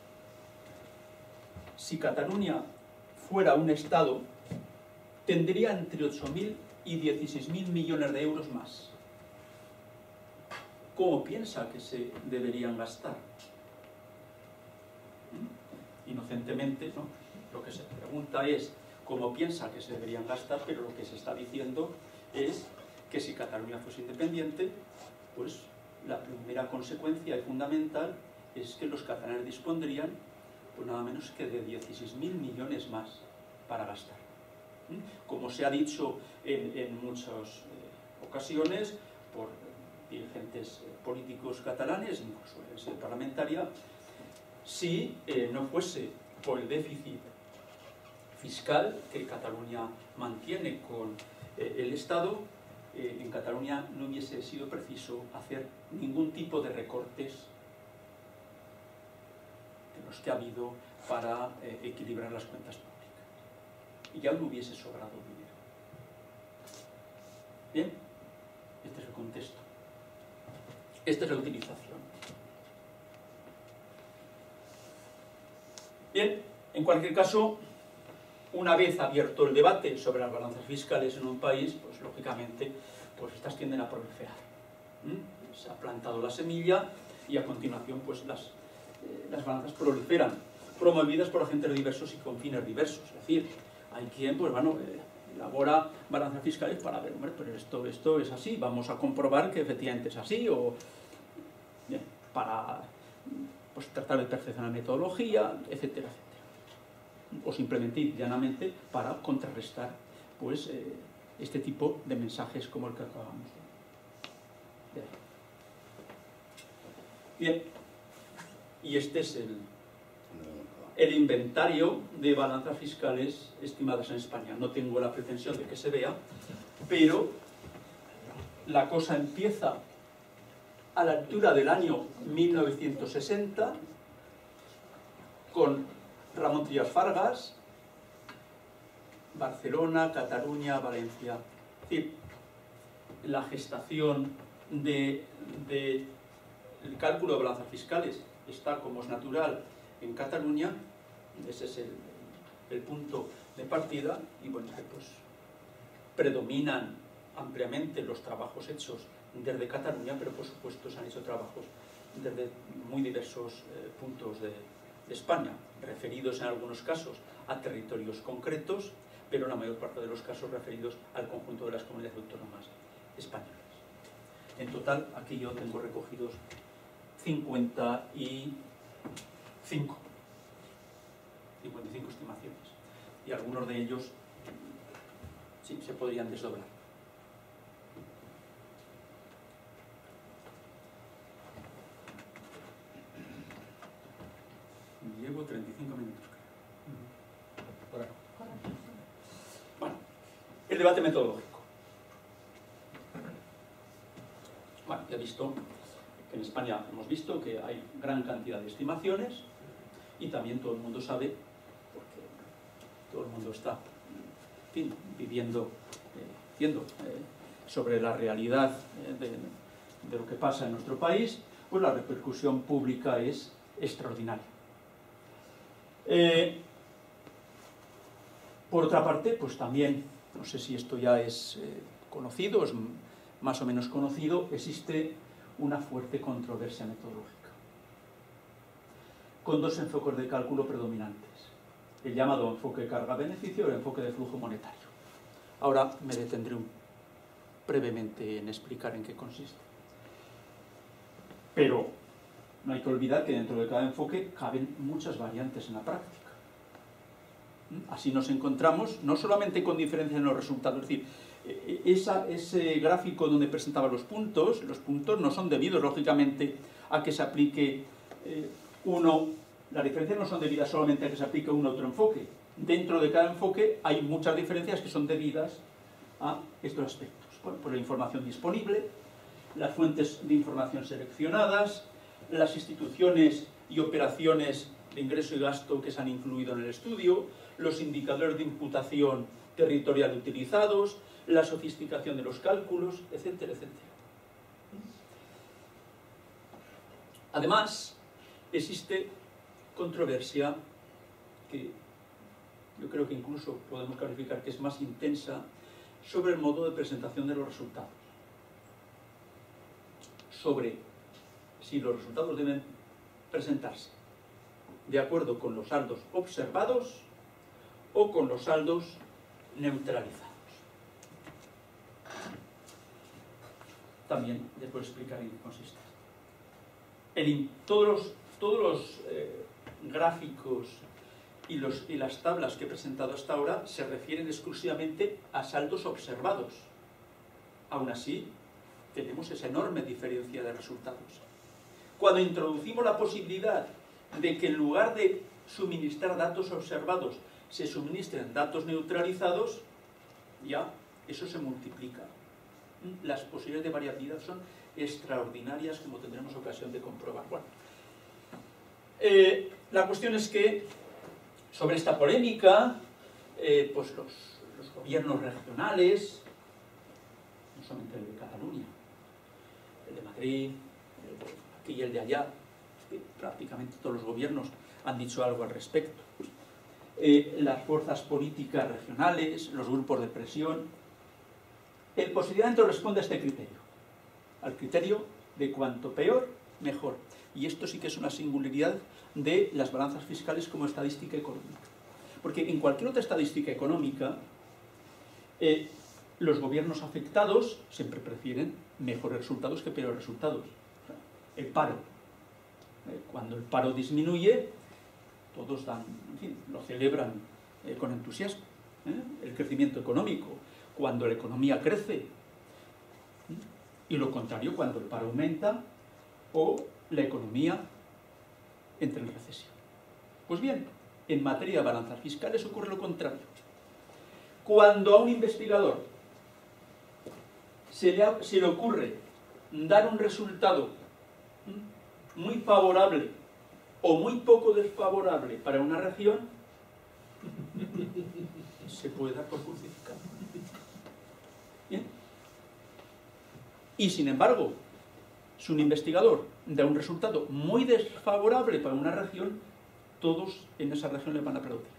Si Cataluña fuera un Estado, tendría entre ocho mil y dieciséis mil millones de euros más. ¿Cómo piensa que se deberían gastar? ¿Mm? Inocentemente, ¿no? Lo que se pregunta es cómo piensa que se deberían gastar, pero lo que se está diciendo es que si Cataluña fuese independiente, pues la primera consecuencia y fundamental es que los catalanes dispondrían pues nada menos que de dieciséis mil millones más para gastar. Como se ha dicho en, en muchas eh, ocasiones por dirigentes eh, políticos catalanes, incluso en sede parlamentaria, si eh, no fuese por el déficit fiscal que Cataluña mantiene con eh, el Estado, eh, en Cataluña no hubiese sido preciso hacer ningún tipo de recortes de los que ha habido para eh, equilibrar las cuentas públicas. Y ya no hubiese sobrado dinero. Bien, este es el contexto. Esta es la utilización. Bien, en cualquier caso, una vez abierto el debate sobre las balanzas fiscales en un país, pues lógicamente, pues estas tienden a proliferar. ¿Mm? Se ha plantado la semilla y a continuación, pues las, eh, las balanzas proliferan, promovidas por agentes diversos y con fines diversos. Es decir, hay quien, pues bueno, eh, elabora balanzas fiscales para ver, hombre, pero esto, esto es así, vamos a comprobar que efectivamente es así, o bien, para pues, tratar de perfeccionar la metodología, etcétera, etcétera. O simplemente y llanamente para contrarrestar pues, eh, este tipo de mensajes como el que acabamos de ver. Bien, y este es el, el inventario de balanzas fiscales estimadas en España. No tengo la pretensión de que se vea, pero la cosa empieza a la altura del año mil novecientos sesenta con Ramón Trias Fargas, Barcelona, Cataluña, Valencia. Es decir, la gestación del de, de cálculo de balanzas fiscales está, como es natural, en Cataluña. Ese es el, el punto de partida, y bueno, pues predominan ampliamente los trabajos hechos desde Cataluña, pero por supuesto se han hecho trabajos desde muy diversos eh, puntos de, de España, referidos en algunos casos a territorios concretos, pero en la mayor parte de los casos referidos al conjunto de las comunidades autónomas españolas. En total, aquí yo tengo recogidos cincuenta y cinco estimaciones, y algunos de ellos sí se podrían desdoblar. Llevo treinta y cinco minutos, creo. Por ahí. Bueno, el debate metodológico. Bueno, ya he visto que en España hemos visto que hay gran cantidad de estimaciones, y también todo el mundo sabe, porque todo el mundo está, en fin, viviendo, eh, viendo eh, sobre la realidad eh, de, de lo que pasa en nuestro país, pues la repercusión pública es extraordinaria. Eh, por otra parte, pues también, no sé si esto ya es eh, conocido, es más o menos conocido, existe una fuerte controversia metodológica, con dos enfoques de cálculo predominantes, el llamado enfoque carga-beneficio y el enfoque de flujo monetario. Ahora me detendré un, brevemente en explicar en qué consiste. Pero no hay que olvidar que dentro de cada enfoque caben muchas variantes en la práctica. Así nos encontramos no solamente con diferencias en los resultados, es decir, esa, ese gráfico donde presentaba los puntos, los puntos no son debidos, lógicamente, a que se aplique eh, uno, las diferencias no son debidas solamente a que se aplique un otro enfoque. Dentro de cada enfoque hay muchas diferencias que son debidas a estos aspectos. Por, por la información disponible, las fuentes de información seleccionadas, las instituciones y operaciones de ingreso y gasto que se han incluido en el estudio, los indicadores de imputación territorial utilizados, la sofisticación de los cálculos, etcétera, etcétera. Además, existe controversia que yo creo que incluso podemos calificar que es más intensa sobre el modo de presentación de los resultados. Sobre si los resultados deben presentarse de acuerdo con los saldos observados o con los saldos neutralizados. También les puedo explicar en qué consiste. En todos los, todos los eh, gráficos y, los, y las tablas que he presentado hasta ahora se refieren exclusivamente a saldos observados. Aún así, tenemos esa enorme diferencia de resultados. Cuando introducimos la posibilidad de que en lugar de suministrar datos observados se suministren datos neutralizados, ya eso se multiplica. Las posibilidades de variabilidad son extraordinarias, como tendremos ocasión de comprobar. Bueno, eh, la cuestión es que sobre esta polémica, eh, pues los, los gobiernos regionales, no solamente el de Cataluña, el de Madrid, el de aquí y el de allá, prácticamente todos los gobiernos han dicho algo al respecto. Eh, las fuerzas políticas regionales, los grupos de presión, el positivamente responde a este criterio, al criterio de cuanto peor, mejor. Y esto sí que es una singularidad de las balanzas fiscales como estadística económica. Porque en cualquier otra estadística económica, eh, los gobiernos afectados siempre prefieren mejores resultados que peores resultados. O sea, el paro. Eh, cuando el paro disminuye, todos dan, en fin, lo celebran eh, con entusiasmo. ¿eh? El crecimiento económico, cuando la economía crece. ¿eh? Y lo contrario, cuando el paro aumenta o la economía entra en recesión. Pues bien, en materia de balanzas fiscales ocurre lo contrario. Cuando a un investigador se le, ha, se le ocurre dar un resultado muy favorable o muy poco desfavorable para una región, se puede dar por justificado. ¿Bien? Y sin embargo, si un investigador da un resultado muy desfavorable para una región, todos en esa región le van a aplaudir.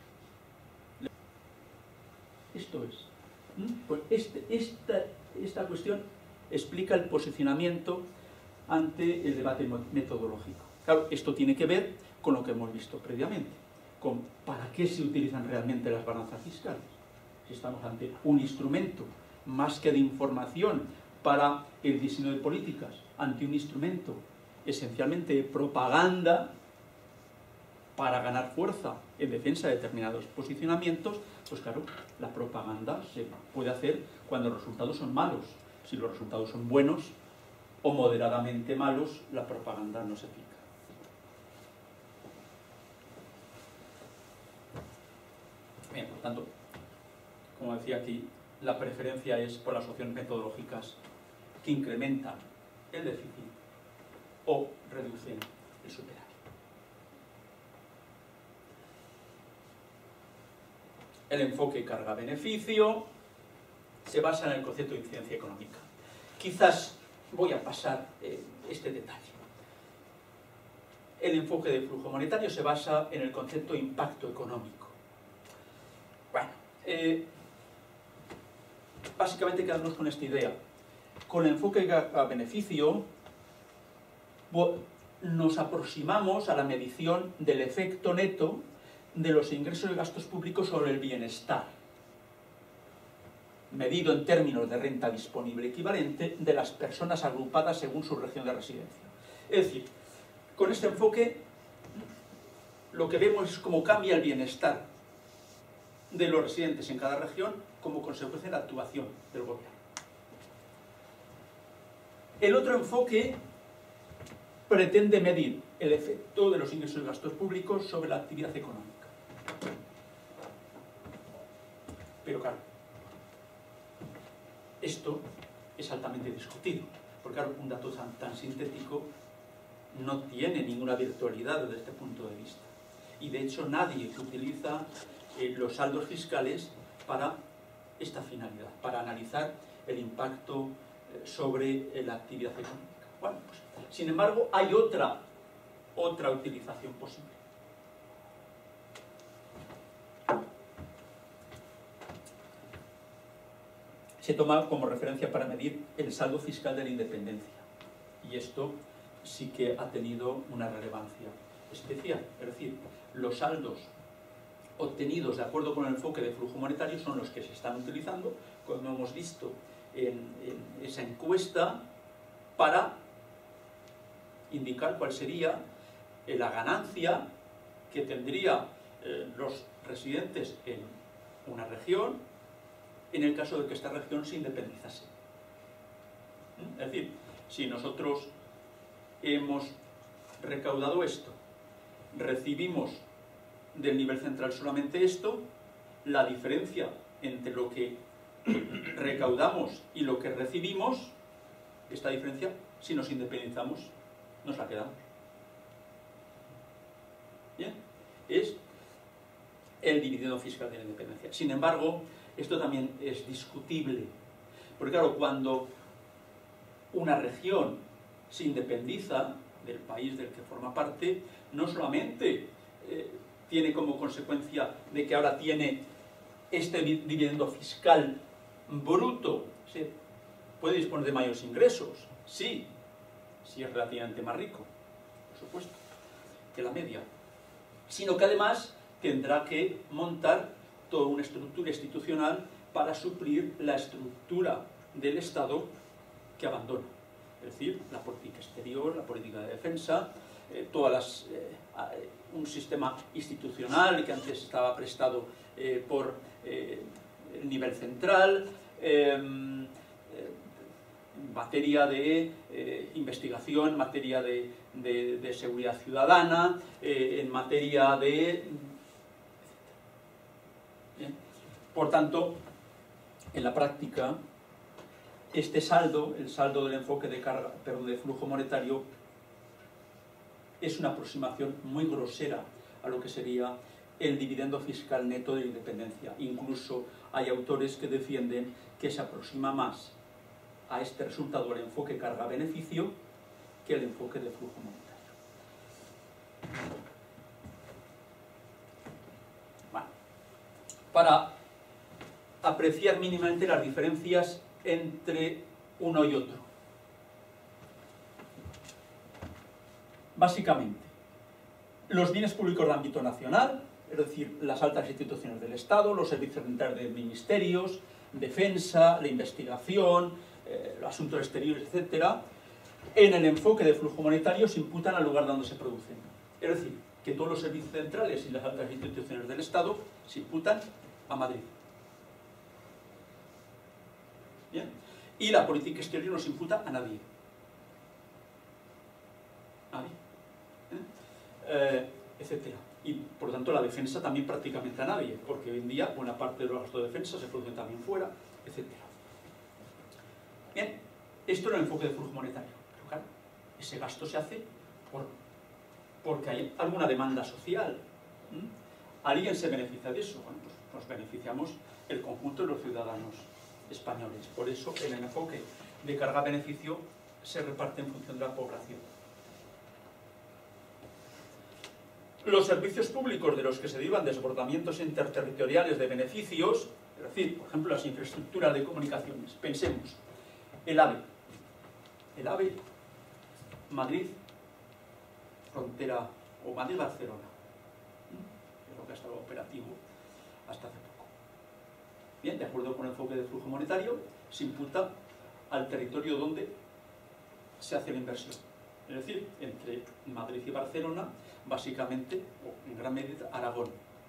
Esto es. Pues este, esta, esta cuestión explica el posicionamiento ante el debate metodológico. Claro, esto tiene que ver con lo que hemos visto previamente, con para qué se utilizan realmente las balanzas fiscales. si estamos ante un instrumento más que de información para el diseño de políticas, ante un instrumento esencialmente de propaganda para ganar fuerza en defensa de determinados posicionamientos, pues claro, la propaganda se puede hacer cuando los resultados son malos. Si los resultados son buenos o moderadamente malos, la propaganda no se aplica. Bien, por tanto, como decía aquí, la preferencia es por las opciones metodológicas que incrementan el déficit o reducen el superávit. El enfoque carga-beneficio se basa en el concepto de incidencia económica. Quizás voy a pasar eh, este detalle. El enfoque de flujo monetario se basa en el concepto de impacto económico. Bueno, eh, básicamente quedarnos con esta idea. Con el enfoque carga-beneficio nos aproximamos a la medición del efecto neto de los ingresos y gastos públicos sobre el bienestar, medido en términos de renta disponible equivalente de las personas agrupadas según su región de residencia. Es decir, con este enfoque lo que vemos es cómo cambia el bienestar de los residentes en cada región como consecuencia de la actuación del gobierno. El otro enfoque pretende medir el efecto de los ingresos y gastos públicos sobre la actividad económica. Pero claro, esto es altamente discutido, porque claro, un dato tan, tan sintético no tiene ninguna virtualidad desde este punto de vista. Y de hecho nadie utiliza eh, los saldos fiscales para esta finalidad, para analizar el impacto eh, sobre eh, la actividad económica. Bueno, pues, sin embargo, hay otra, otra utilización posible. Se toma como referencia para medir el saldo fiscal de la independencia. Y esto sí que ha tenido una relevancia especial. Es decir, los saldos obtenidos de acuerdo con el enfoque de flujo monetario son los que se están utilizando, como hemos visto en, en esa encuesta, para indicar cuál sería eh, la ganancia que tendría eh, los residentes en una región en el caso de que esta región se independizase. ¿Mm? Es decir, si nosotros hemos recaudado esto, recibimos del nivel central solamente esto, la diferencia entre lo que recaudamos y lo que recibimos, esta diferencia, si nos independizamos, nos la quedamos. ¿Bien? Es el dividendo fiscal de la independencia. Sin embargo, esto también es discutible, porque claro, cuando una región se independiza del país del que forma parte, no solamente eh, tiene como consecuencia de que ahora tiene este dividendo fiscal bruto, ¿sí? Puede disponer de mayores ingresos, sí, si es relativamente más rico, por supuesto, que la media, sino que además tendrá que montar toda una estructura institucional para suplir la estructura del Estado que abandona. Es decir, la política exterior, la política de defensa, eh, todas las, eh, un sistema institucional que antes estaba prestado eh, por eh, el nivel central, eh, en materia de eh, investigación, en materia de, de, de seguridad ciudadana, eh, en materia de... ¿Bien? Por tanto, en la práctica, este saldo, el saldo del enfoque de carga, perdón, de flujo monetario, es una aproximación muy grosera a lo que sería el dividendo fiscal neto de la independencia. Incluso hay autores que defienden que se aproxima más a este resultado el enfoque carga-beneficio que el enfoque de flujo monetario. Bueno, para apreciar mínimamente las diferencias entre uno y otro. Básicamente, los bienes públicos de ámbito nacional, es decir, las altas instituciones del Estado, los servicios centrales de ministerios, defensa, la investigación, eh, los asuntos exteriores, etcétera, en el enfoque de flujo monetario se imputan al lugar donde se producen. Es decir, que todos los servicios centrales y las altas instituciones del Estado se imputan a Madrid. ¿Bien? Y la política exterior no se imputa a nadie. Nadie. ¿Eh? Eh, etcétera. Y por lo tanto la defensa también prácticamente a nadie, porque hoy en día buena parte de los gastos de defensa se producen también fuera, etcétera. Bien, esto es el enfoque de flujo monetario. Pero claro, ese gasto se hace por, porque hay alguna demanda social. ¿Mm? ¿Alguien se beneficia de eso? Bueno, pues nos beneficiamos el conjunto de los ciudadanos españoles. Por eso el enfoque de carga-beneficio se reparte en función de la población. Los servicios públicos de los que se derivan desbordamientos interterritoriales de beneficios, es decir, por ejemplo, las infraestructuras de comunicaciones. Pensemos, el AVE. El AVE, Madrid, frontera, o Madrid-Barcelona. Es lo que ha estado operativo hasta hace poco. Bien, de acuerdo con el enfoque de flujo monetario, se imputa al territorio donde se hace la inversión. Es decir, entre Madrid y Barcelona, básicamente, o en gran medida, Aragón.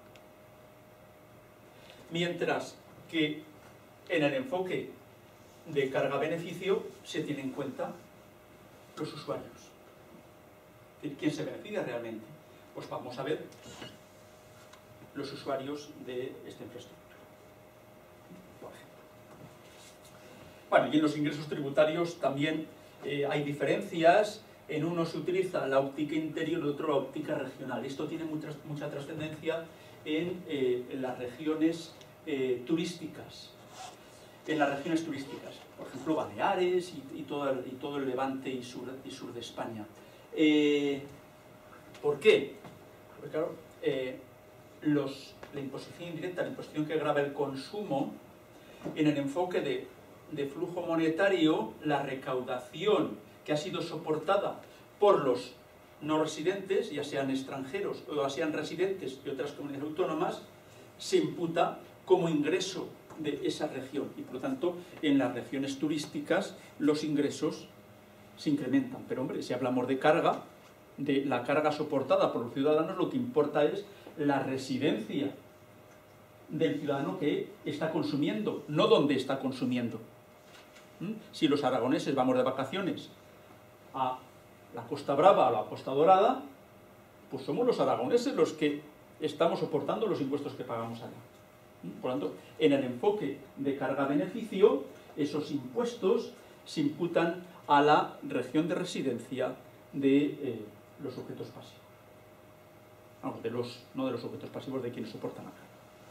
Mientras que en el enfoque de carga-beneficio se tiene en cuenta los usuarios. ¿Quién se beneficia realmente? Pues vamos a ver los usuarios de esta infraestructura, por ejemplo. Bueno, y en los ingresos tributarios también eh, hay diferencias. En uno se utiliza la óptica interior, en otro la óptica regional. Esto tiene mucha, mucha trascendencia en, eh, en las regiones eh, turísticas. En las regiones turísticas, por ejemplo, Baleares y, y, todo, el, y todo el levante y sur, y sur de España. Eh, ¿Por qué? Porque claro, eh, los, la imposición indirecta, la imposición que grava el consumo, en el enfoque de, de flujo monetario, la recaudación que ha sido soportada por los no residentes, ya sean extranjeros o ya sean residentes de otras comunidades autónomas, se imputa como ingreso de esa región y por lo tanto en las regiones turísticas los ingresos se incrementan. Pero hombre, si hablamos de carga, de la carga soportada por los ciudadanos, lo que importa es la residencia del ciudadano que está consumiendo, no dónde está consumiendo. ¿Mm? Si los aragoneses vamos de vacaciones a la Costa Brava, a la Costa Dorada, pues somos los aragoneses los que estamos soportando los impuestos que pagamos allá. Por lo tanto, en el enfoque de carga-beneficio, esos impuestos se imputan a la región de residencia de eh, los sujetos pasivos. Vamos, de los, no de los sujetos pasivos, de quienes soportan la carga.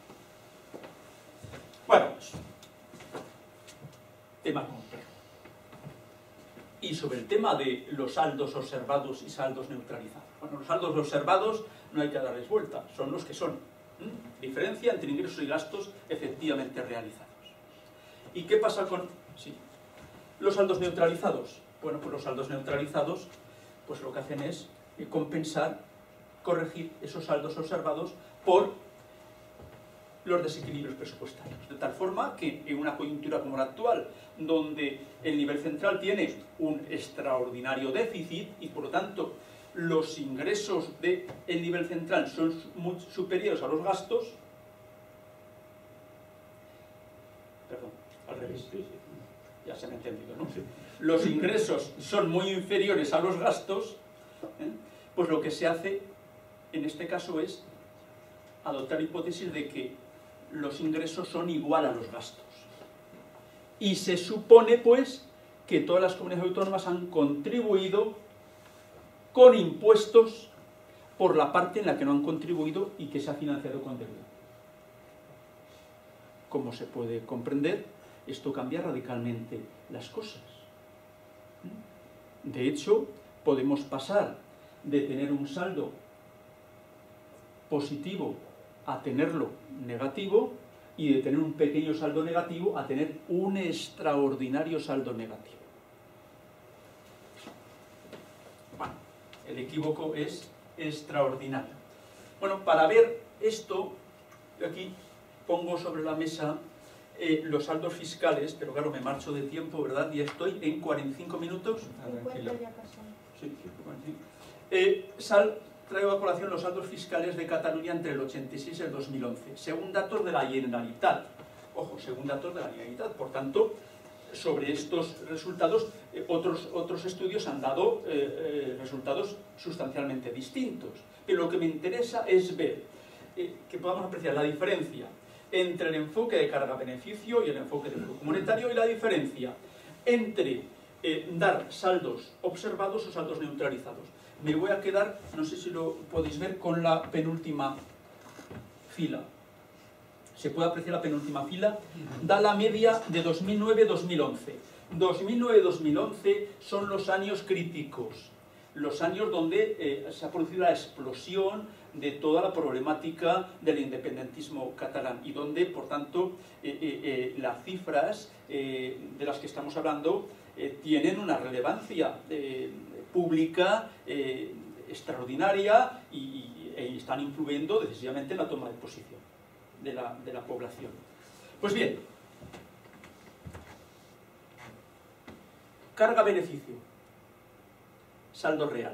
Bueno, pues, tema complejo. Y sobre el tema de los saldos observados y saldos neutralizados. Bueno, los saldos observados no hay que darles vuelta, son los que son. ¿Mm? Diferencia entre ingresos y gastos efectivamente realizados. ¿Y qué pasa con sí, los saldos neutralizados? Bueno, pues los saldos neutralizados pues lo que hacen es compensar, corregir esos saldos observados por los desequilibrios presupuestarios. De tal forma que en una coyuntura como la actual, donde el nivel central tiene un extraordinario déficit y por lo tanto los ingresos del nivel central son muy superiores a los gastos, perdón, al revés, ya se me ha entendido, ¿no? Los ingresos son muy inferiores a los gastos, ¿eh? Pues lo que se hace en este caso es adoptar hipótesis de que los ingresos son igual a los gastos. Y se supone, pues, que todas las comunidades autónomas han contribuido con impuestos por la parte en la que no han contribuido y que se ha financiado con deuda. Como se puede comprender, esto cambia radicalmente las cosas. De hecho, podemos pasar de tener un saldo positivo a tenerlo negativo y de tener un pequeño saldo negativo a tener un extraordinario saldo negativo. Bueno, el equívoco es extraordinario. Bueno, para ver Esto, aquí pongo sobre la mesa eh, los saldos fiscales, pero claro, me marcho de tiempo, ¿verdad? Y estoy en cuarenta y cinco minutos. cincuenta ya casi. Sí, cuarenta y cinco. Eh, sal, traigo a colación los saldos fiscales de Cataluña entre el ochenta y seis y el dos mil once, según datos de la Generalitat. Ojo, según datos de la Generalitat. Por tanto, sobre estos resultados, eh, otros, otros estudios han dado eh, eh, resultados sustancialmente distintos. Pero lo que me interesa es ver eh, que podamos apreciar la diferencia entre el enfoque de carga-beneficio y el enfoque de flujo monetario, y la diferencia entre eh, dar saldos observados o saldos neutralizados. Me voy a quedar, no sé si lo podéis ver, con la penúltima fila. Se puede apreciar la penúltima fila, da la media de dos mil nueve a dos mil once. dos mil nueve a dos mil once son los años críticos, los años donde eh, se ha producido la explosión de toda la problemática del independentismo catalán, y donde, por tanto, eh, eh, eh, las cifras eh, de las que estamos hablando eh, tienen una relevancia eh, pública eh, extraordinaria y, y, e están influyendo decisivamente en la toma de posición de la, de la población. Pues bien, carga-beneficio, saldo real,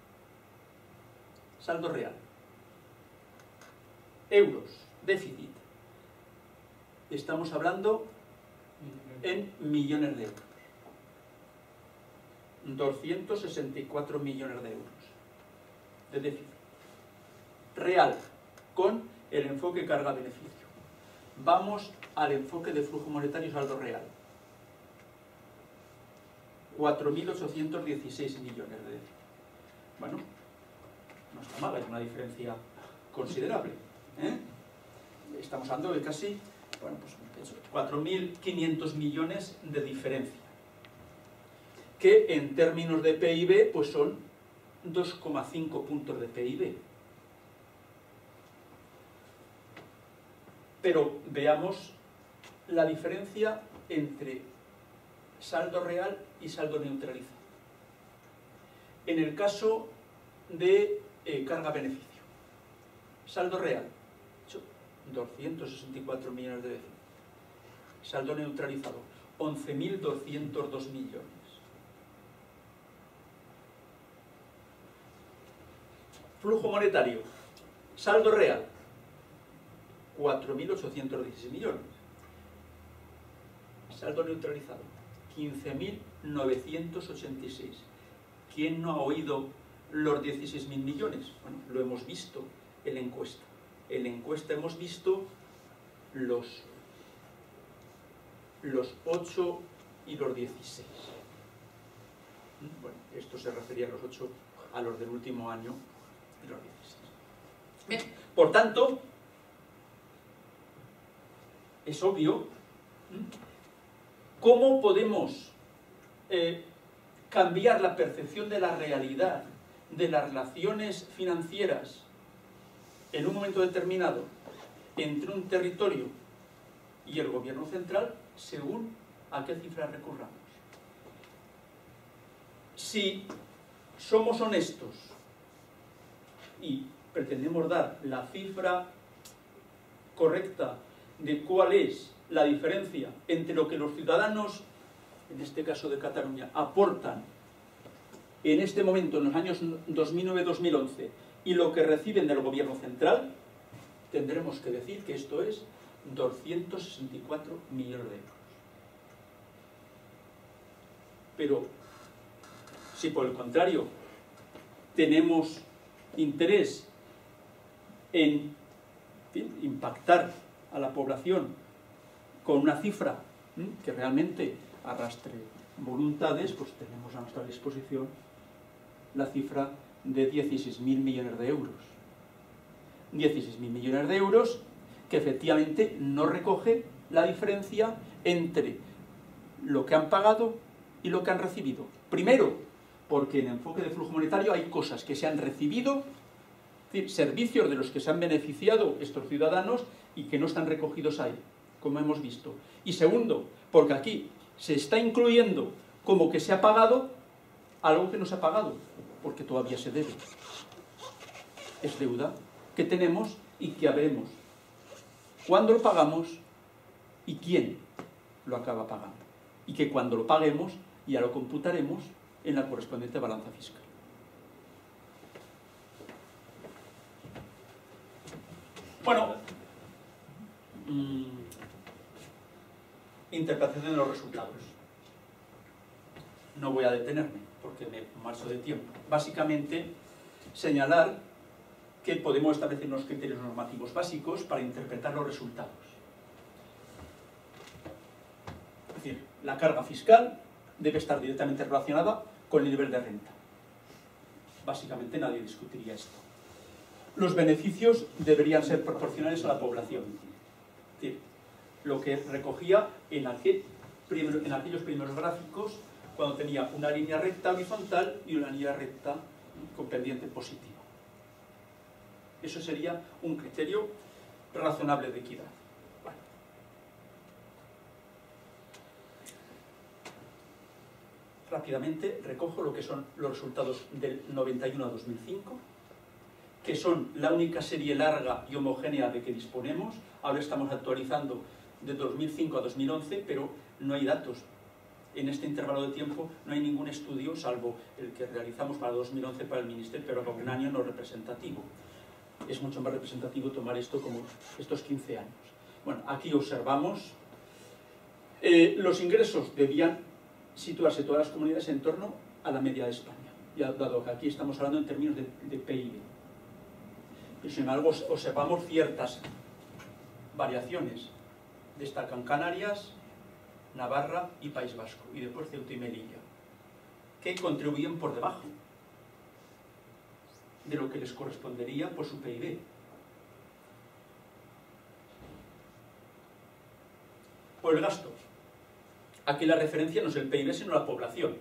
saldo real, euros, déficit, estamos hablando en millones de euros, doscientos sesenta y cuatro millones de euros de déficit real, con el enfoque carga-beneficio. Vamos al enfoque de flujo monetario saldo real. cuatro mil ochocientos dieciséis millones de déficit. Bueno, no está mal, hay una diferencia considerable. ¿eh? Estamos hablando de casi, bueno, pues cuatro mil quinientos millones de diferencia, que en términos de P I B pues son dos coma cinco puntos de P I B. Pero veamos la diferencia entre saldo real y saldo neutralizado. En el caso de eh, carga-beneficio, saldo real, doscientos sesenta y cuatro millones de déficit. Saldo neutralizado, once mil doscientos dos millones. Flujo monetario, saldo real, cuatro mil ochocientos dieciséis millones. Saldo neutralizado, quince mil novecientos ochenta y seis. ¿Quién no ha oído los dieciséis mil millones? Bueno, lo hemos visto en la encuesta. En la encuesta hemos visto los, los ocho y los dieciséis. Bueno, esto se refería a los ocho, a los del último año y los dieciséis. Bien, por tanto, es obvio cómo podemos eh, cambiar la percepción de la realidad de las relaciones financieras en un momento determinado entre un territorio y el gobierno central según a qué cifra recurramos. Si somos honestos y pretendemos dar la cifra correcta de cuál es la diferencia entre lo que los ciudadanos, en este caso de Cataluña, aportan en este momento, en los años dos mil nueve a dos mil once, y lo que reciben del gobierno central, tendremos que decir que esto es doscientos sesenta y cuatro millones de euros. Pero, si por el contrario tenemos interés en, en impactar a la población con una cifra ¿eh? que realmente arrastre voluntades, pues tenemos a nuestra disposición la cifra de dieciséis mil millones de euros. dieciséis mil millones de euros que efectivamente no recoge la diferencia entre lo que han pagado y lo que han recibido. Primero, porque en enfoque de flujo monetario hay cosas que se han recibido, es decir, servicios de los que se han beneficiado estos ciudadanos y que no están recogidos ahí, como hemos visto. Y segundo, porque aquí se está incluyendo como que se ha pagado algo que no se ha pagado, porque todavía se debe. Es deuda que tenemos y que habremos cuándo lo pagamos y quién lo acaba pagando. Y que cuando lo paguemos ya lo computaremos en la correspondiente balanza fiscal. Bueno, mmm, interpretación de los resultados. No voy a detenerme porque me marcho de tiempo. Básicamente, señalar que podemos establecer unos criterios normativos básicos para interpretar los resultados. Es decir, la carga fiscal debe estar directamente relacionada con el nivel de renta. Básicamente nadie discutiría esto. Los beneficios deberían ser proporcionales a la población. Es decir, lo que recogía en, aquel, en aquellos primeros gráficos cuando tenía una línea recta horizontal y una línea recta con pendiente positiva. Eso sería un criterio razonable de equidad. Bueno. Rápidamente recojo lo que son los resultados del noventa y uno a dos mil cinco, que son la única serie larga y homogénea de que disponemos. Ahora estamos actualizando de dos mil cinco a dos mil once, pero no hay datos. En este intervalo de tiempo no hay ningún estudio, salvo el que realizamos para dos mil once para el Ministerio, pero con un año no representativo. Es mucho más representativo tomar esto como estos quince años. Bueno, aquí observamos eh, los ingresos debían situarse todas las comunidades en torno a la media de España, ya dado que aquí estamos hablando en términos de, de P I B. Y sin embargo observamos ciertas variaciones. Destacan Canarias, Navarra y País Vasco, y después Ceuta y Melilla, que contribuyen por debajo de lo que les correspondería por su P I B. Por el gasto. Aquí la referencia no es el P I B, sino la población.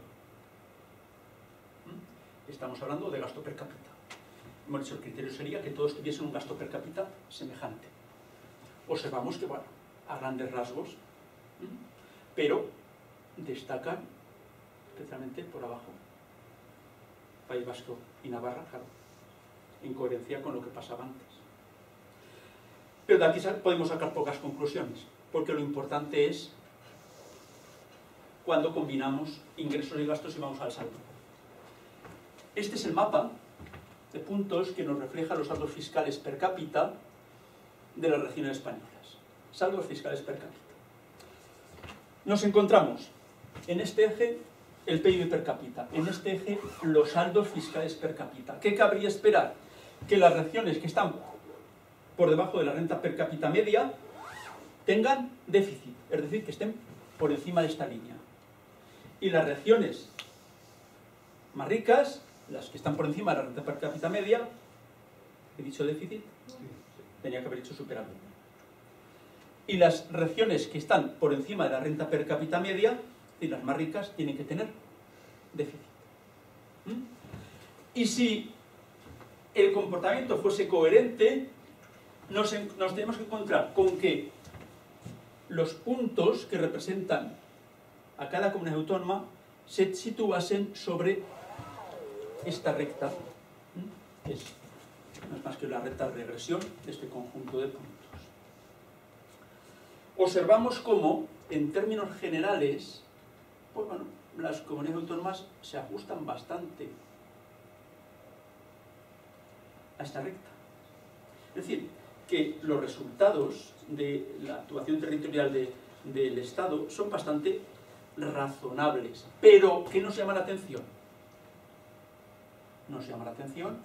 Estamos hablando de gasto per cápita. Hemos dicho, el criterio sería que todos tuviesen un gasto per cápita semejante. Observamos que, bueno, a grandes rasgos, pero destacan especialmente por abajo País Vasco y Navarra, claro, en coherencia con lo que pasaba antes. Pero de aquí podemos sacar pocas conclusiones, porque lo importante es cuando combinamos ingresos y gastos y vamos al saldo. Este es el mapa de puntos que nos refleja los saldos fiscales per cápita de las regiones españolas. Saldos fiscales per cápita. Nos encontramos en este eje el P I B per cápita, en este eje los saldos fiscales per cápita. ¿Qué cabría esperar? Que las regiones que están por debajo de la renta per cápita media tengan déficit, es decir, que estén por encima de esta línea. Y las regiones más ricas, las que están por encima de la renta per cápita media, ¿he dicho déficit? Tenía que haber dicho superávit. Y las regiones que están por encima de la renta per cápita media, y las más ricas, tienen que tener déficit. ¿Mm? Y si el comportamiento fuese coherente, nos, nos tenemos que encontrar con que los puntos que representan a cada comunidad autónoma se situasen sobre esta recta. ¿Mm? Es, no es más que la recta de regresión de este conjunto de puntos. Observamos cómo, en términos generales, pues bueno, las comunidades autónomas se ajustan bastante a esta recta. Es decir, que los resultados de la actuación territorial de, del Estado son bastante razonables, pero ¿qué nos llama la atención? Nos llama la atención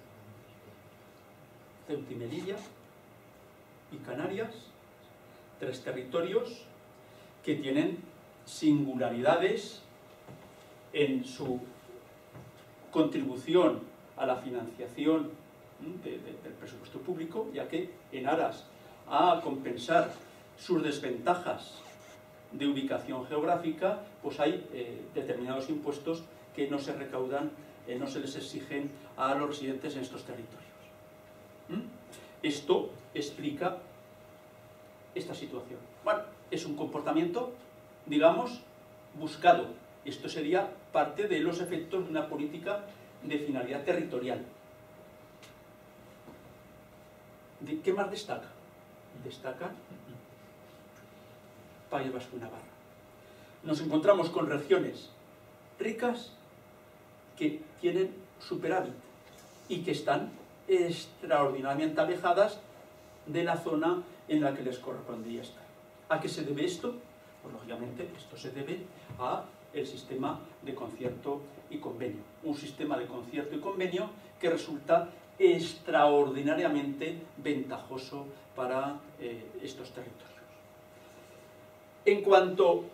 Ceuta y Melilla y Canarias, tres territorios que tienen singularidades en su contribución a la financiación de, de, del presupuesto público, ya que en aras a compensar sus desventajas de ubicación geográfica, pues hay eh, determinados impuestos que no se recaudan, eh, no se les exigen a los residentes en estos territorios. ¿Mm? Esto explica esta situación. Bueno, es un comportamiento, digamos, buscado. Esto sería parte de los efectos de una política de finalidad territorial. ¿De qué más destaca? Destaca País Vasco y Navarra. Nos encontramos con regiones ricas que tienen superávit y que están extraordinariamente alejadas de la zona en la que les correspondía estar. ¿A qué se debe esto? Pues lógicamente esto se debe a el sistema de concierto y convenio. Un sistema de concierto y convenio que resulta extraordinariamente ventajoso para eh, estos territorios. En cuanto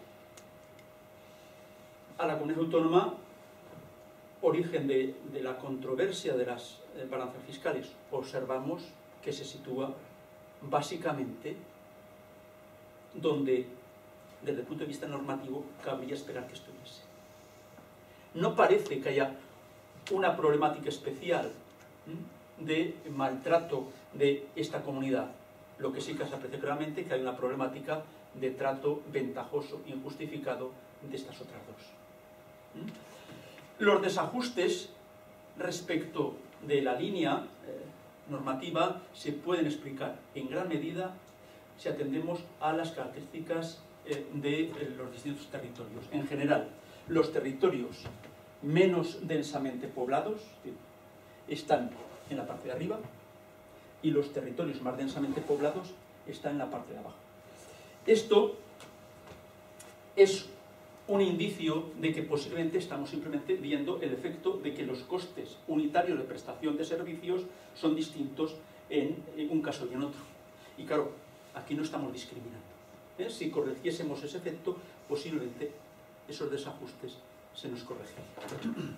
a la comunidad autónoma, origen de, de la controversia de las eh, balanzas fiscales, observamos que se sitúa básicamente donde, desde el punto de vista normativo, cabría esperar que estuviese. No parece que haya una problemática especial ¿m? de maltrato de esta comunidad. Lo que sí que se aprecia claramente que hay una problemática de trato ventajoso, injustificado de estas otras dos. ¿m? Los desajustes respecto de la línea eh, normativa se pueden explicar en gran medida si atendemos a las características eh, de eh, los distintos territorios. En general, los territorios menos densamente poblados están en la parte de arriba y los territorios más densamente poblados están en la parte de abajo. Esto es un indicio de que posiblemente estamos simplemente viendo el efecto de que los costes unitarios de prestación de servicios son distintos en un caso y en otro. Y claro, aquí no estamos discriminando. ¿Eh? Si corrigiésemos ese efecto, posiblemente esos desajustes se nos corregirían.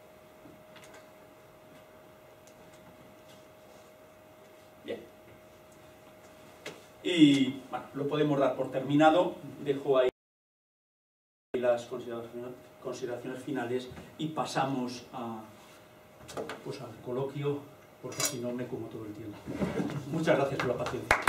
Bien. Y bueno, lo podemos dar por terminado. Dejo ahí las consideraciones, consideraciones finales y pasamos a, pues al coloquio, porque si no me como todo el tiempo. Muchas gracias por la paciencia.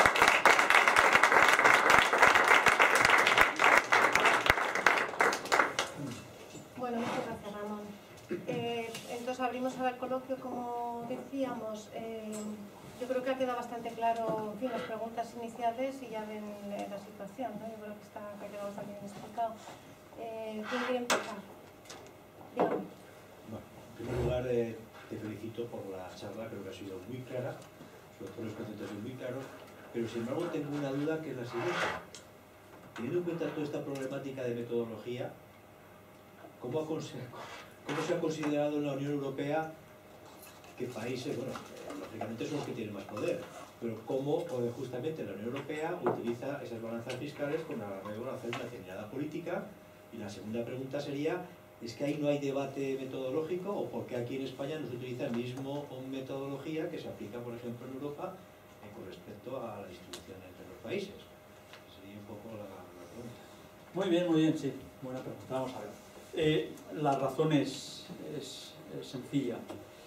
Bueno, muchas gracias, Ramón. Eh, entonces abrimos ahora el coloquio, como decíamos. Eh, yo creo que ha quedado bastante claro, en fin, las preguntas iniciales y ya ven eh, la situación, ¿no? Yo creo que, está, que ha quedado bastante bien explicado. Eh, ¿Quién quiere empezar? Dígame. Bueno, en primer lugar, eh, te felicito por la charla, creo que ha sido muy clara, sobre todo los conceptos son muy claros, pero sin embargo tengo una duda que es la siguiente. Teniendo en cuenta toda esta problemática de metodología, ¿cómo, ha, cómo se ha considerado en la Unión Europea que países, bueno, eh, lógicamente son los que tienen más poder, pero cómo eh, justamente la Unión Europea utiliza esas balanzas fiscales con la regulación de una determinada política? Y la segunda pregunta sería, ¿es que ahí no hay debate metodológico o por qué aquí en España no se utiliza el mismo metodología que se aplica, por ejemplo, en Europa eh, con respecto a la distribución entre los países? Sería un poco la, la pregunta. Muy bien, muy bien, sí. Buena pregunta. Vamos a ver. Eh, la razón es, es, es sencilla.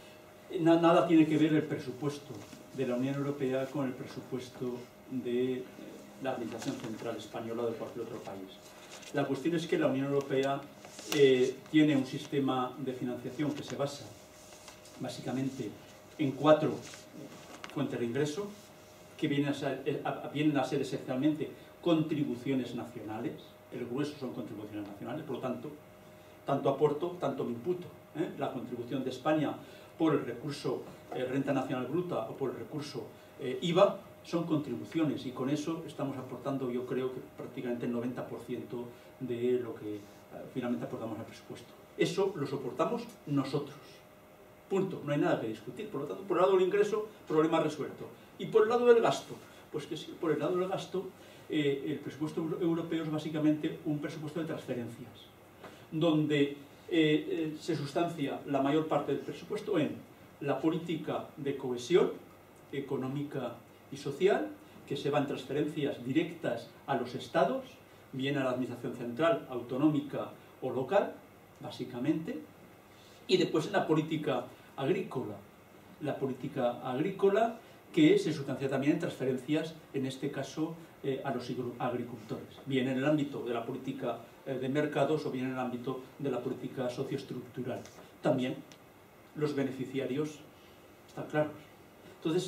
Na, nada tiene que ver el presupuesto de la Unión Europea con el presupuesto de eh, la Administración Central Española o de cualquier otro país. La cuestión es que la Unión Europea eh, tiene un sistema de financiación que se basa básicamente en cuatro fuentes de ingreso, que vienen a ser, eh, a, vienen a ser esencialmente contribuciones nacionales. El grueso son contribuciones nacionales, por lo tanto, tanto aporto, tanto me imputo. ¿eh? La contribución de España por el recurso eh, renta nacional bruta o por el recurso eh, I V A son contribuciones, y con eso estamos aportando, yo creo que prácticamente el noventa por ciento de lo que eh, finalmente aportamos al presupuesto. Eso lo soportamos nosotros. Punto. No hay nada que discutir. Por lo tanto, por el lado del ingreso, problema resuelto. Y por el lado del gasto, pues que sí, por el lado del gasto, eh, el presupuesto europeo es básicamente un presupuesto de transferencias, donde eh, eh, se sustancia la mayor parte del presupuesto en la política de cohesión económica y social, que se van transferencias directas a los estados, bien a la administración central, autonómica o local, básicamente, y después en la política agrícola. La política agrícola que se sustancia también en transferencias, en este caso, eh, a los agricultores, bien en el ámbito de la política eh, de mercados o bien en el ámbito de la política socioestructural. También los beneficiarios están claros. Entonces,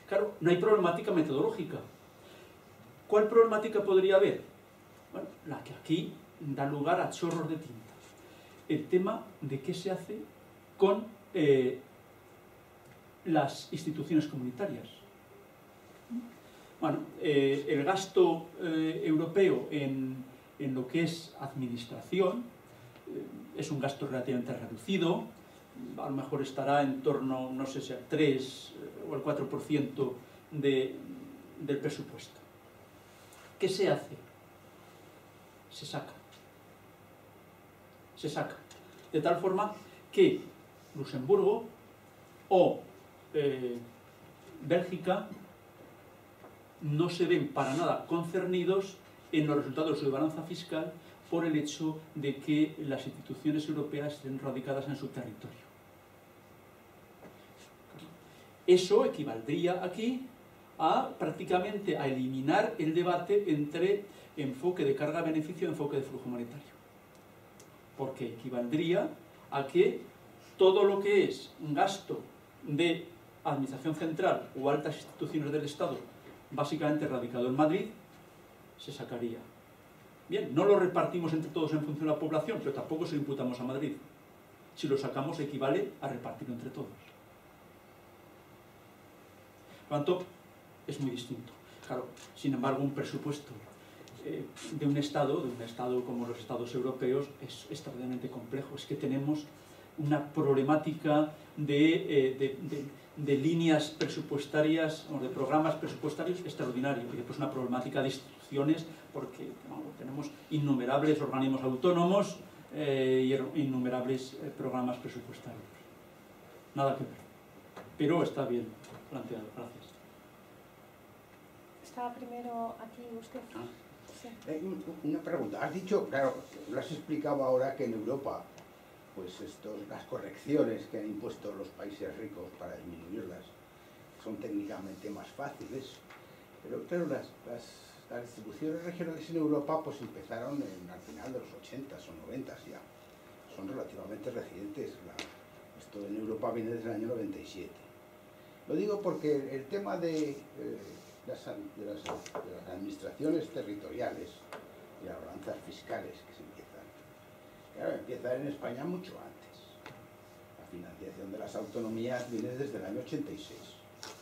Claro, no hay problemática metodológica. ¿Cuál problemática podría haber? Bueno, la que aquí da lugar a chorros de tinta. El tema de qué se hace con eh, las instituciones comunitarias. Bueno, eh, el gasto eh, europeo en, en lo que es administración eh, es un gasto relativamente reducido, a lo mejor estará en torno, no sé si al tres o al cuatro por ciento de, del presupuesto. ¿Qué se hace? Se saca. Se saca. De tal forma que Luxemburgo o eh, Bélgica no se ven para nada concernidos en los resultados de su balanza fiscal por el hecho de que las instituciones europeas estén radicadas en su territorio. Eso equivaldría aquí a prácticamente a eliminar el debate entre enfoque de carga-beneficio y enfoque de flujo monetario. Porque equivaldría a que todo lo que es un gasto de administración central o altas instituciones del Estado, básicamente radicado en Madrid, se sacaría. Bien, no lo repartimos entre todos en función de la población, pero tampoco se lo imputamos a Madrid. Si lo sacamos, equivale a repartirlo entre todos. Por lo tanto, es muy distinto. Claro, sin embargo, un presupuesto eh, de un Estado, de un Estado como los Estados europeos, es extraordinariamente complejo. Es que tenemos una problemática de, eh, de, de, de líneas presupuestarias, o de programas presupuestarios extraordinarios, y después una problemática de instituciones, porque bueno, tenemos innumerables organismos autónomos eh, y innumerables eh, programas presupuestarios. Nada que ver. Pero está bien planteado. Gracias. Estaba primero aquí usted. Ah. Sí. Eh, una pregunta. Has dicho, claro, lo has explicado ahora que en Europa, pues estos, las correcciones que han impuesto los países ricos para disminuirlas son técnicamente más fáciles, pero claro, las, las, las distribuciones regionales en Europa pues empezaron en, al final de los ochentas o noventas ya, son relativamente recientes. La, esto en Europa viene desde el año noventa y siete. Lo digo porque el tema de, eh, las, de, las, de las administraciones territoriales y las balanzas fiscales que se empiezan, claro, empieza en España mucho antes. La financiación de las autonomías viene desde el año ochenta y seis.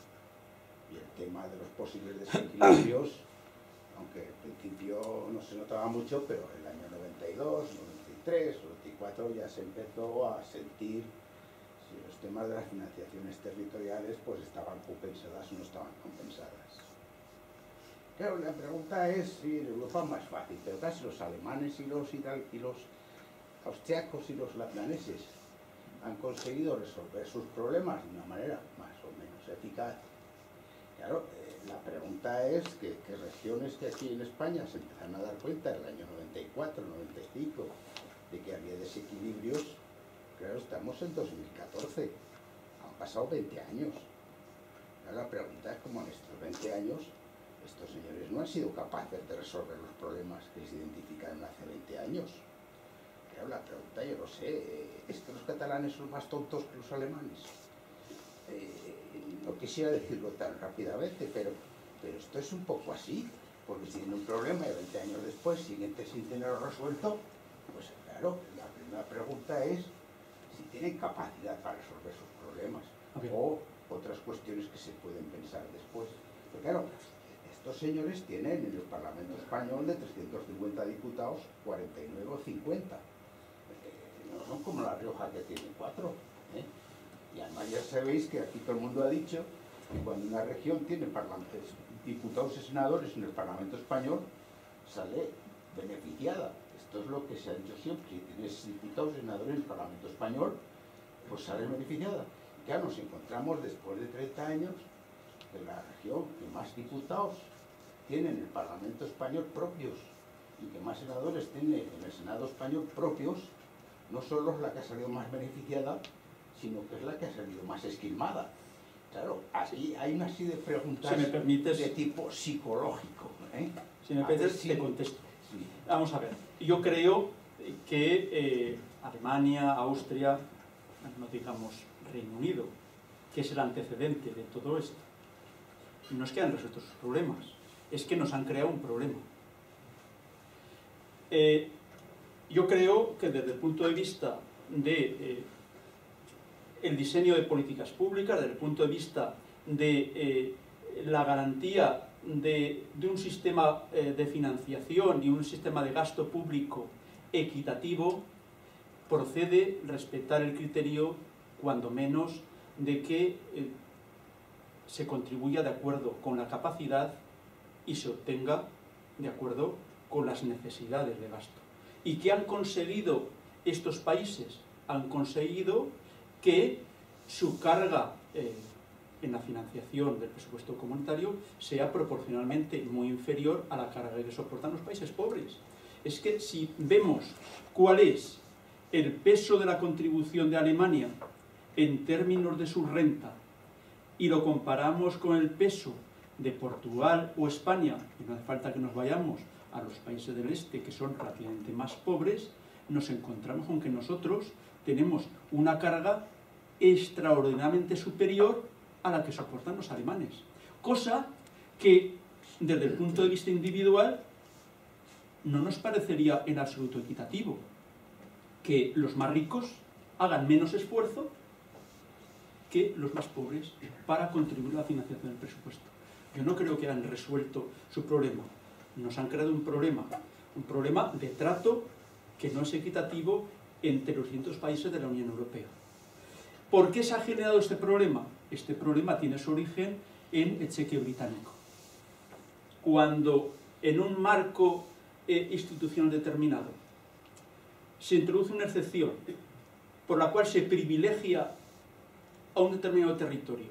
Y el tema de los posibles desequilibrios, aunque al principio no se notaba mucho, pero en el año noventa y dos, noventa y tres, noventa y cuatro ya se empezó a sentir si los temas de las financiaciones territoriales pues estaban compensadas o no estaban compensadas. Claro, la pregunta es si en Europa es más fácil, pero casi los alemanes y los, y los austriacos y los daneses han conseguido resolver sus problemas de una manera más o menos eficaz. Claro, eh, la pregunta es que, que regiones que aquí en España se empezaron a dar cuenta en el año noventa y cuatro, noventa y cinco de que había desequilibrios. Claro, estamos en dos mil catorce, han pasado veinte años. Ahora la pregunta es cómo en estos veinte años estos señores no han sido capaces de resolver los problemas que se identificaron hace veinte años. Claro, la pregunta, yo lo sé, ¿es que los catalanes son más tontos que los alemanes? Eh, no quisiera decirlo tan rápidamente, pero, pero esto es un poco así, porque si tienen un problema y veinte años después siguen sin tenerlo resuelto, pues claro, la primera pregunta es si tienen capacidad para resolver sus problemas, okay, o otras cuestiones que se pueden pensar después. Pero claro, estos señores tienen en el Parlamento español de trescientos cincuenta diputados, cuarenta y nueve o cincuenta. Eh, no son como La Rioja, que tiene cuatro. ¿eh? Y además ya sabéis que aquí todo el mundo ha dicho que cuando una región tiene diputados y senadores en el Parlamento español, sale beneficiada. Esto es lo que se ha dicho siempre. Si tienes diputados y senadores en el Parlamento español, pues sales beneficiada. Ya nos encontramos después de treinta años que la región que más diputados tiene en el Parlamento español propios y que más senadores tiene en el Senado español propios, no solo es la que ha salido más beneficiada, sino que es la que ha salido más esquilmada. Claro, aquí hay una serie de preguntas si me permites, de tipo psicológico. ¿eh? Si me permites, si... te contesto. Sí. Vamos a ver, yo creo que eh, Alemania, Austria, no digamos Reino Unido, que es el antecedente de todo esto, no es que han resuelto sus problemas, es que nos han creado un problema. Eh, yo creo que desde el punto de vista de eh, el diseño de políticas públicas, desde el punto de vista de eh, la garantía de, de un sistema eh, de financiación y un sistema de gasto público equitativo, procede respetar el criterio, cuando menos, de que eh, se contribuya de acuerdo con la capacidad y se obtenga de acuerdo con las necesidades de gasto. ¿Y qué han conseguido estos países? Han conseguido que su carga eh, en la financiación del presupuesto comunitario sea proporcionalmente muy inferior a la carga que soportan los países pobres. Es que si vemos cuál es el peso de la contribución de Alemania en términos de su renta y lo comparamos con el peso de Portugal o España, y no hace falta que nos vayamos a los países del este que son relativamente más pobres, nos encontramos con que nosotros tenemos una carga extraordinariamente superior a la que soportan los alemanes. Cosa que, desde el punto de vista individual, no nos parecería en absoluto equitativo. Que los más ricos hagan menos esfuerzo que los más pobres para contribuir a la financiación del presupuesto. Yo no creo que hayan resuelto su problema. Nos han creado un problema, un problema de trato que no es equitativo entre los distintos países de la Unión Europea. ¿Por qué se ha generado este problema? Este problema tiene su origen en el cheque británico. Cuando en un marco eh, institucional determinado se introduce una excepción por la cual se privilegia a un determinado territorio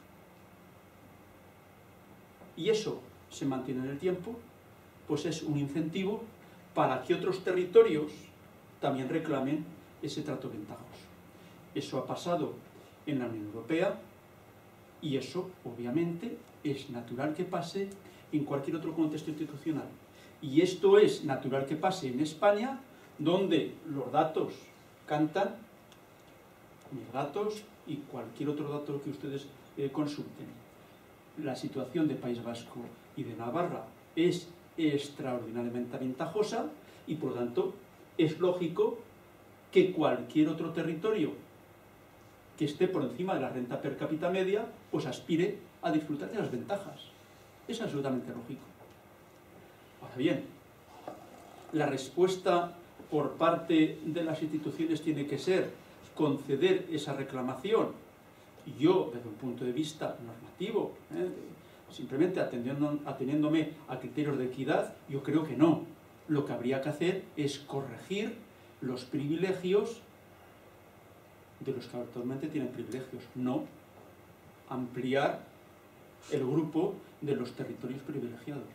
y eso se mantiene en el tiempo, pues es un incentivo para que otros territorios también reclamen ese trato ventajoso. Eso ha pasado en la Unión Europea y eso, obviamente, es natural que pase en cualquier otro contexto institucional. Y esto es natural que pase en España, donde los datos cantan, mis datos y cualquier otro dato que ustedes eh, consulten. La situación de País Vasco y de Navarra es extraordinariamente ventajosa y, por lo tanto, es lógico que cualquier otro territorio que esté por encima de la renta per cápita media, pues aspire a disfrutar de las ventajas. Es absolutamente lógico. Ahora bien, la respuesta por parte de las instituciones tiene que ser conceder esa reclamación. Yo, desde un punto de vista normativo, ¿eh? simplemente atendiendo, ateniéndome a criterios de equidad, yo creo que no. Lo que habría que hacer es corregir los privilegios de los que actualmente tienen privilegios, no ampliar el grupo de los territorios privilegiados.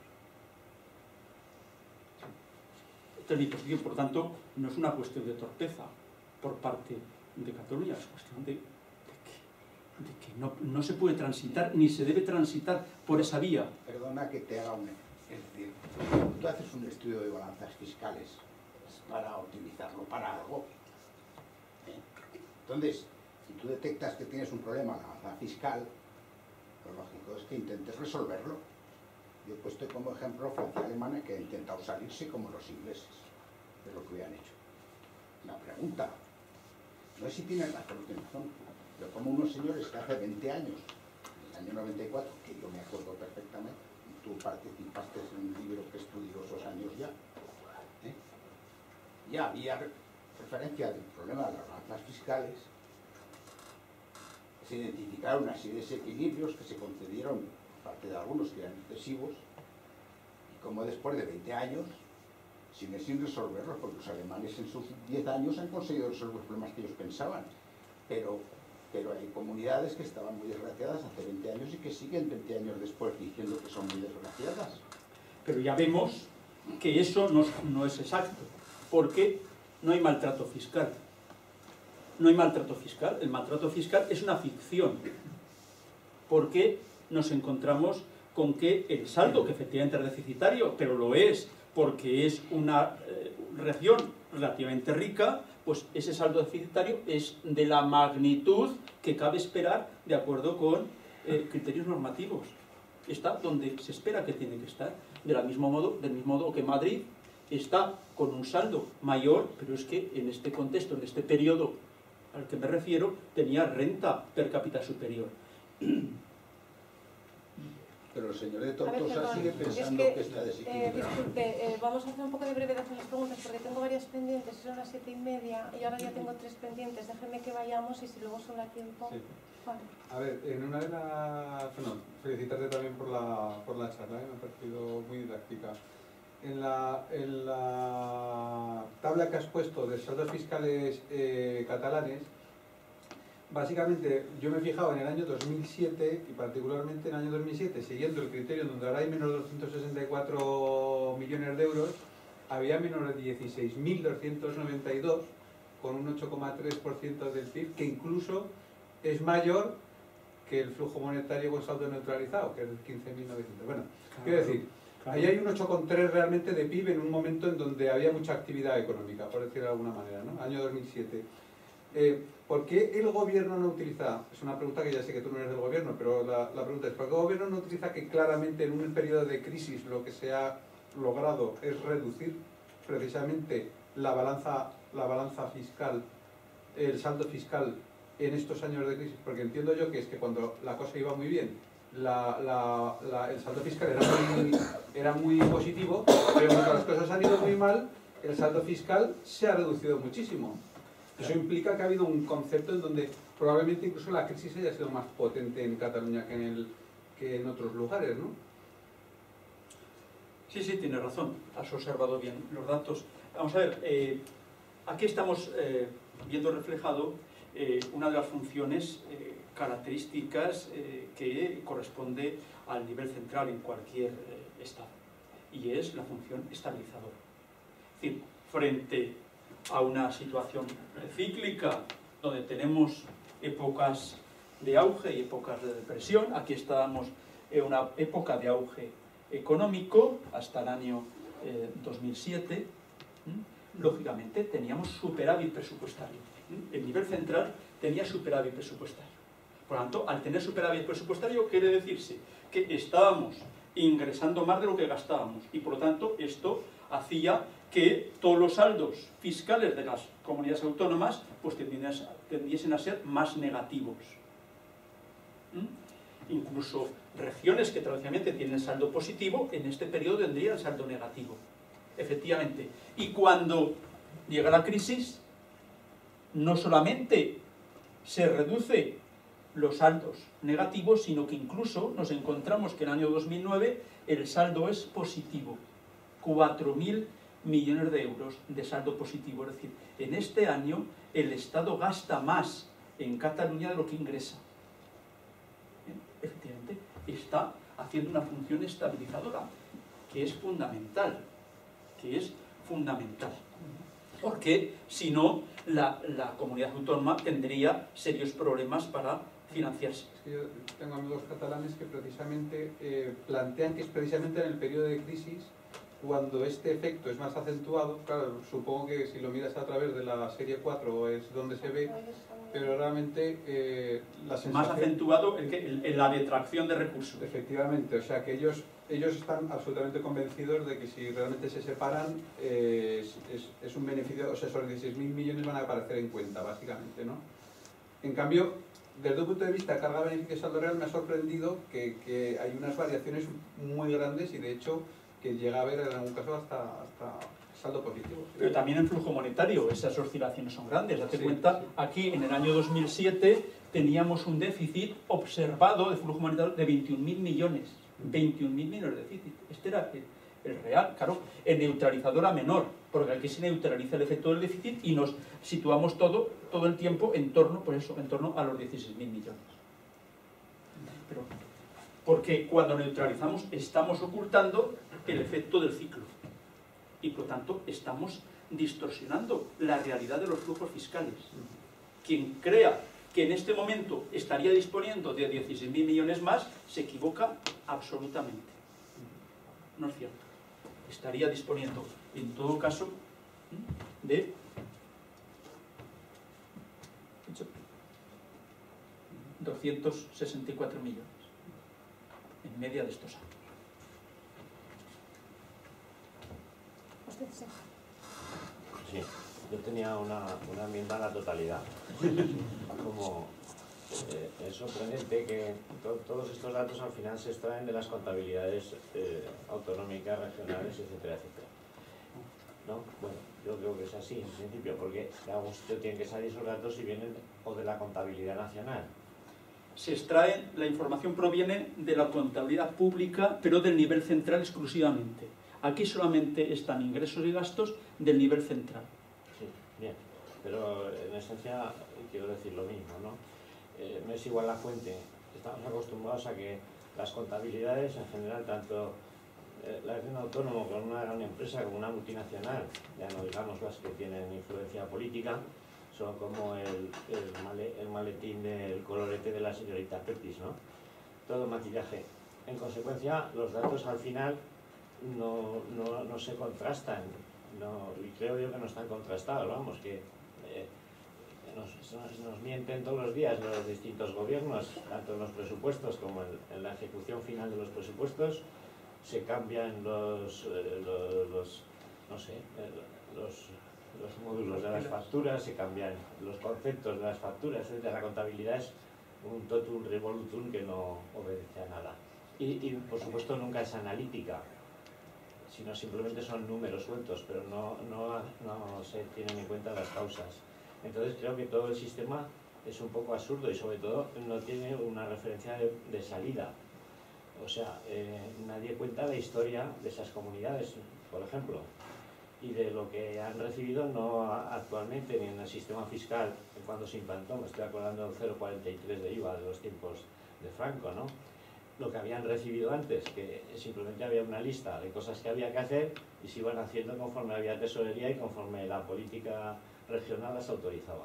Esta es mi posición, por tanto, no es una cuestión de torpeza por parte de Cataluña, es cuestión de, de que, de que no, no se puede transitar, ni se debe transitar por esa vía. Perdona que te haga un... Es decir, tú haces un estudio de balanzas fiscales para utilizarlo para algo. ¿eh? Entonces, si tú detectas que tienes un problema en la balanza fiscal, lo lógico es que intentes resolverlo. Yo he puesto como ejemplo Francia Alemania, que ha intentado salirse como los ingleses de lo que habían hecho. Una pregunta, no es si tienen razón o tienen razón, pero como unos señores que hace veinte años, en el año noventa y cuatro, que yo me acuerdo perfectamente, tú participaste en un libro que estudió esos años ya, ¿eh? ya había referencia del problema de las balanzas fiscales, se identificaron una serie de desequilibrios que se concedieron por parte de algunos que eran excesivos, y como después de veinte años siguen sin resolverlos, porque los alemanes en sus diez años han conseguido resolver los problemas que ellos pensaban, pero, pero hay comunidades que estaban muy desgraciadas hace veinte años y que siguen veinte años después diciendo que son muy desgraciadas. Pero ya vemos que eso no, no es exacto, porque no hay maltrato fiscal. No hay maltrato fiscal. El maltrato fiscal es una ficción, porque nos encontramos con que el saldo, que efectivamente es deficitario, pero lo es porque es una eh, región relativamente rica, pues ese saldo deficitario es de la magnitud que cabe esperar de acuerdo con eh, criterios normativos. está donde se espera que tiene que estar. De la mismo modo, del mismo modo que Madrid está con un saldo mayor, pero es que en este contexto, en este periodo al que me refiero, tenía renta per cápita superior. Pero el señor de A ver, Tortosa perdón, sigue es pensando que, que está eh, desequilibrado. disculpe, eh, vamos a hacer un poco de brevedad en las preguntas porque tengo varias pendientes, son las siete y media y ahora ya tengo tres pendientes. Déjenme que vayamos y si luego sobra tiempo... Sí. Vale. A ver, en una de las... Bueno, felicitarte también por la, por la charla, ¿eh? Me ha parecido muy didáctica. En la, en la tabla que has puesto de saldos fiscales eh, catalanes, básicamente yo me he fijado en el año dos mil siete y particularmente en el año dos mil siete, siguiendo el criterio en donde ahora hay menos doscientos sesenta y cuatro millones de euros, había menos de dieciséis mil doscientos noventa y dos, con un ocho coma tres por ciento del P I B, que incluso es mayor que el flujo monetario con saldo neutralizado, que es el quince mil novecientos. Bueno, claro, quiero decir, claro, ahí hay un ocho coma tres realmente de P I B en un momento en donde había mucha actividad económica, por decirlo de alguna manera, ¿no? Año dos mil siete. Eh, ¿Por qué el gobierno no utiliza? Es una pregunta que ya sé que tú no eres del gobierno, pero la, la pregunta es, ¿por qué el gobierno no utiliza que claramente en un periodo de crisis lo que se ha logrado es reducir precisamente la balanza, la balanza fiscal, el saldo fiscal en estos años de crisis? Porque entiendo yo que es que cuando la cosa iba muy bien, la, la, la, el saldo fiscal era muy, era muy positivo, pero cuando las cosas han ido muy mal, el saldo fiscal se ha reducido muchísimo. Eso implica que ha habido un concepto en donde probablemente incluso la crisis haya sido más potente en Cataluña que en, el, que en otros lugares, ¿no? Sí, sí, tienes razón. Has observado bien los datos. Vamos a ver, eh, aquí estamos eh, viendo reflejado eh, una de las funciones eh, características eh, que corresponde al nivel central en cualquier eh, estado, y es la función estabilizadora. Es decir, frente a una situación cíclica donde tenemos épocas de auge y épocas de depresión, aquí estábamos en una época de auge económico hasta el año eh, dos mil siete, ¿m? Lógicamente teníamos superávit presupuestario. ¿m? El nivel central tenía superávit presupuestario. Por lo tanto, al tener superávit presupuestario quiere decirse que estábamos ingresando más de lo que gastábamos y por lo tanto esto hacía que todos los saldos fiscales de las comunidades autónomas pues tendiesen a ser más negativos. ¿Mm? Incluso regiones que tradicionalmente tienen saldo positivo, en este periodo tendrían saldo negativo. Efectivamente. Y cuando llega la crisis, no solamente se reduce los saldos negativos, sino que incluso nos encontramos que en el año dos mil nueve el saldo es positivo. cuatro mil millones de euros de saldo positivo. Es decir, en este año el Estado gasta más en Cataluña de lo que ingresa. Efectivamente, está haciendo una función estabilizadora, que es fundamental, que es fundamental. Porque, si no, la, la comunidad autónoma tendría serios problemas para financiarse. Es que yo tengo amigos catalanes que precisamente eh, plantean que es precisamente en el periodo de crisis cuando este efecto es más acentuado. Claro, supongo que si lo miras a través de la serie cuatro es donde se ve, pero realmente eh, la sensación... Más acentuado en, que, en, en la detracción de recursos. Efectivamente, o sea que ellos, ellos están absolutamente convencidos de que si realmente se separan eh, es, es, es un beneficio, o sea, esos dieciséis mil millones van a aparecer en cuenta, básicamente, ¿no? En cambio, desde un punto de vista de carga-beneficio saldo real me ha sorprendido que, que hay unas variaciones muy grandes y de hecho que llega a haber en algún caso hasta, hasta saldo positivo. Pero también en flujo monetario esas oscilaciones son grandes. Date sí, cuenta, sí. Aquí en el año dos mil siete teníamos un déficit observado de flujo monetario de veintiún mil millones. veintiún mil millones de déficit. Este era el, el real, claro, el neutralizador a menor, porque aquí se neutraliza el efecto del déficit y nos situamos todo, todo el tiempo en torno, pues eso, en torno a los dieciséis mil millones. Pero, porque cuando neutralizamos estamos ocultando el efecto del ciclo y por lo tanto estamos distorsionando la realidad de los flujos fiscales. Quien crea que en este momento estaría disponiendo de dieciséis mil millones más se equivoca absolutamente. No es cierto. Estaría disponiendo en todo caso de doscientos sesenta y cuatro millones. media de estos años. Usted sí. Sí, yo tenía una, una enmienda a la totalidad. Como eh, es sorprendente que to, todos estos datos al final se extraen de las contabilidades eh, autonómicas, regionales, etcétera, etcétera. ¿No? Bueno, yo creo que es así en principio, porque de algún sitio tienen que salir esos datos y vienen o de la contabilidad nacional. Se extrae, la información proviene de la contabilidad pública, pero del nivel central exclusivamente. Aquí solamente están ingresos y gastos del nivel central. Sí, bien, pero en esencia quiero decir lo mismo, ¿no? Eh, me es igual la fuente. Estamos acostumbrados a que las contabilidades en general, tanto eh, la de un autónomo con una gran empresa como una multinacional, ya no digamos las que tienen influencia política, son como el, el, male, el maletín del colorete de la señorita Petis, ¿no? Todo maquillaje. En consecuencia, los datos al final no, no, no se contrastan, no, y creo yo que no están contrastados, vamos, que eh, nos, nos, nos mienten todos los días los distintos gobiernos, tanto en los presupuestos como en, en la ejecución final de los presupuestos, se cambian los, eh, los, los no sé, eh, los... los módulos de las facturas, se cambian los conceptos de las facturas, etcétera. La contabilidad es un totum revolutum que no obedece a nada. Y, y por supuesto nunca es analítica, sino simplemente son números sueltos, pero no, no, no se tienen en cuenta las causas. Entonces creo que todo el sistema es un poco absurdo y sobre todo no tiene una referencia de, de salida. O sea, eh, nadie cuenta la historia de esas comunidades, por ejemplo, y de lo que han recibido no actualmente ni en el sistema fiscal cuando se implantó. Me estoy acordando del cero coma cuarenta y tres de I V A de los tiempos de Franco, ¿no? Lo que habían recibido antes, que simplemente había una lista de cosas que había que hacer y se iban haciendo conforme había tesorería y conforme la política regional las autorizaba.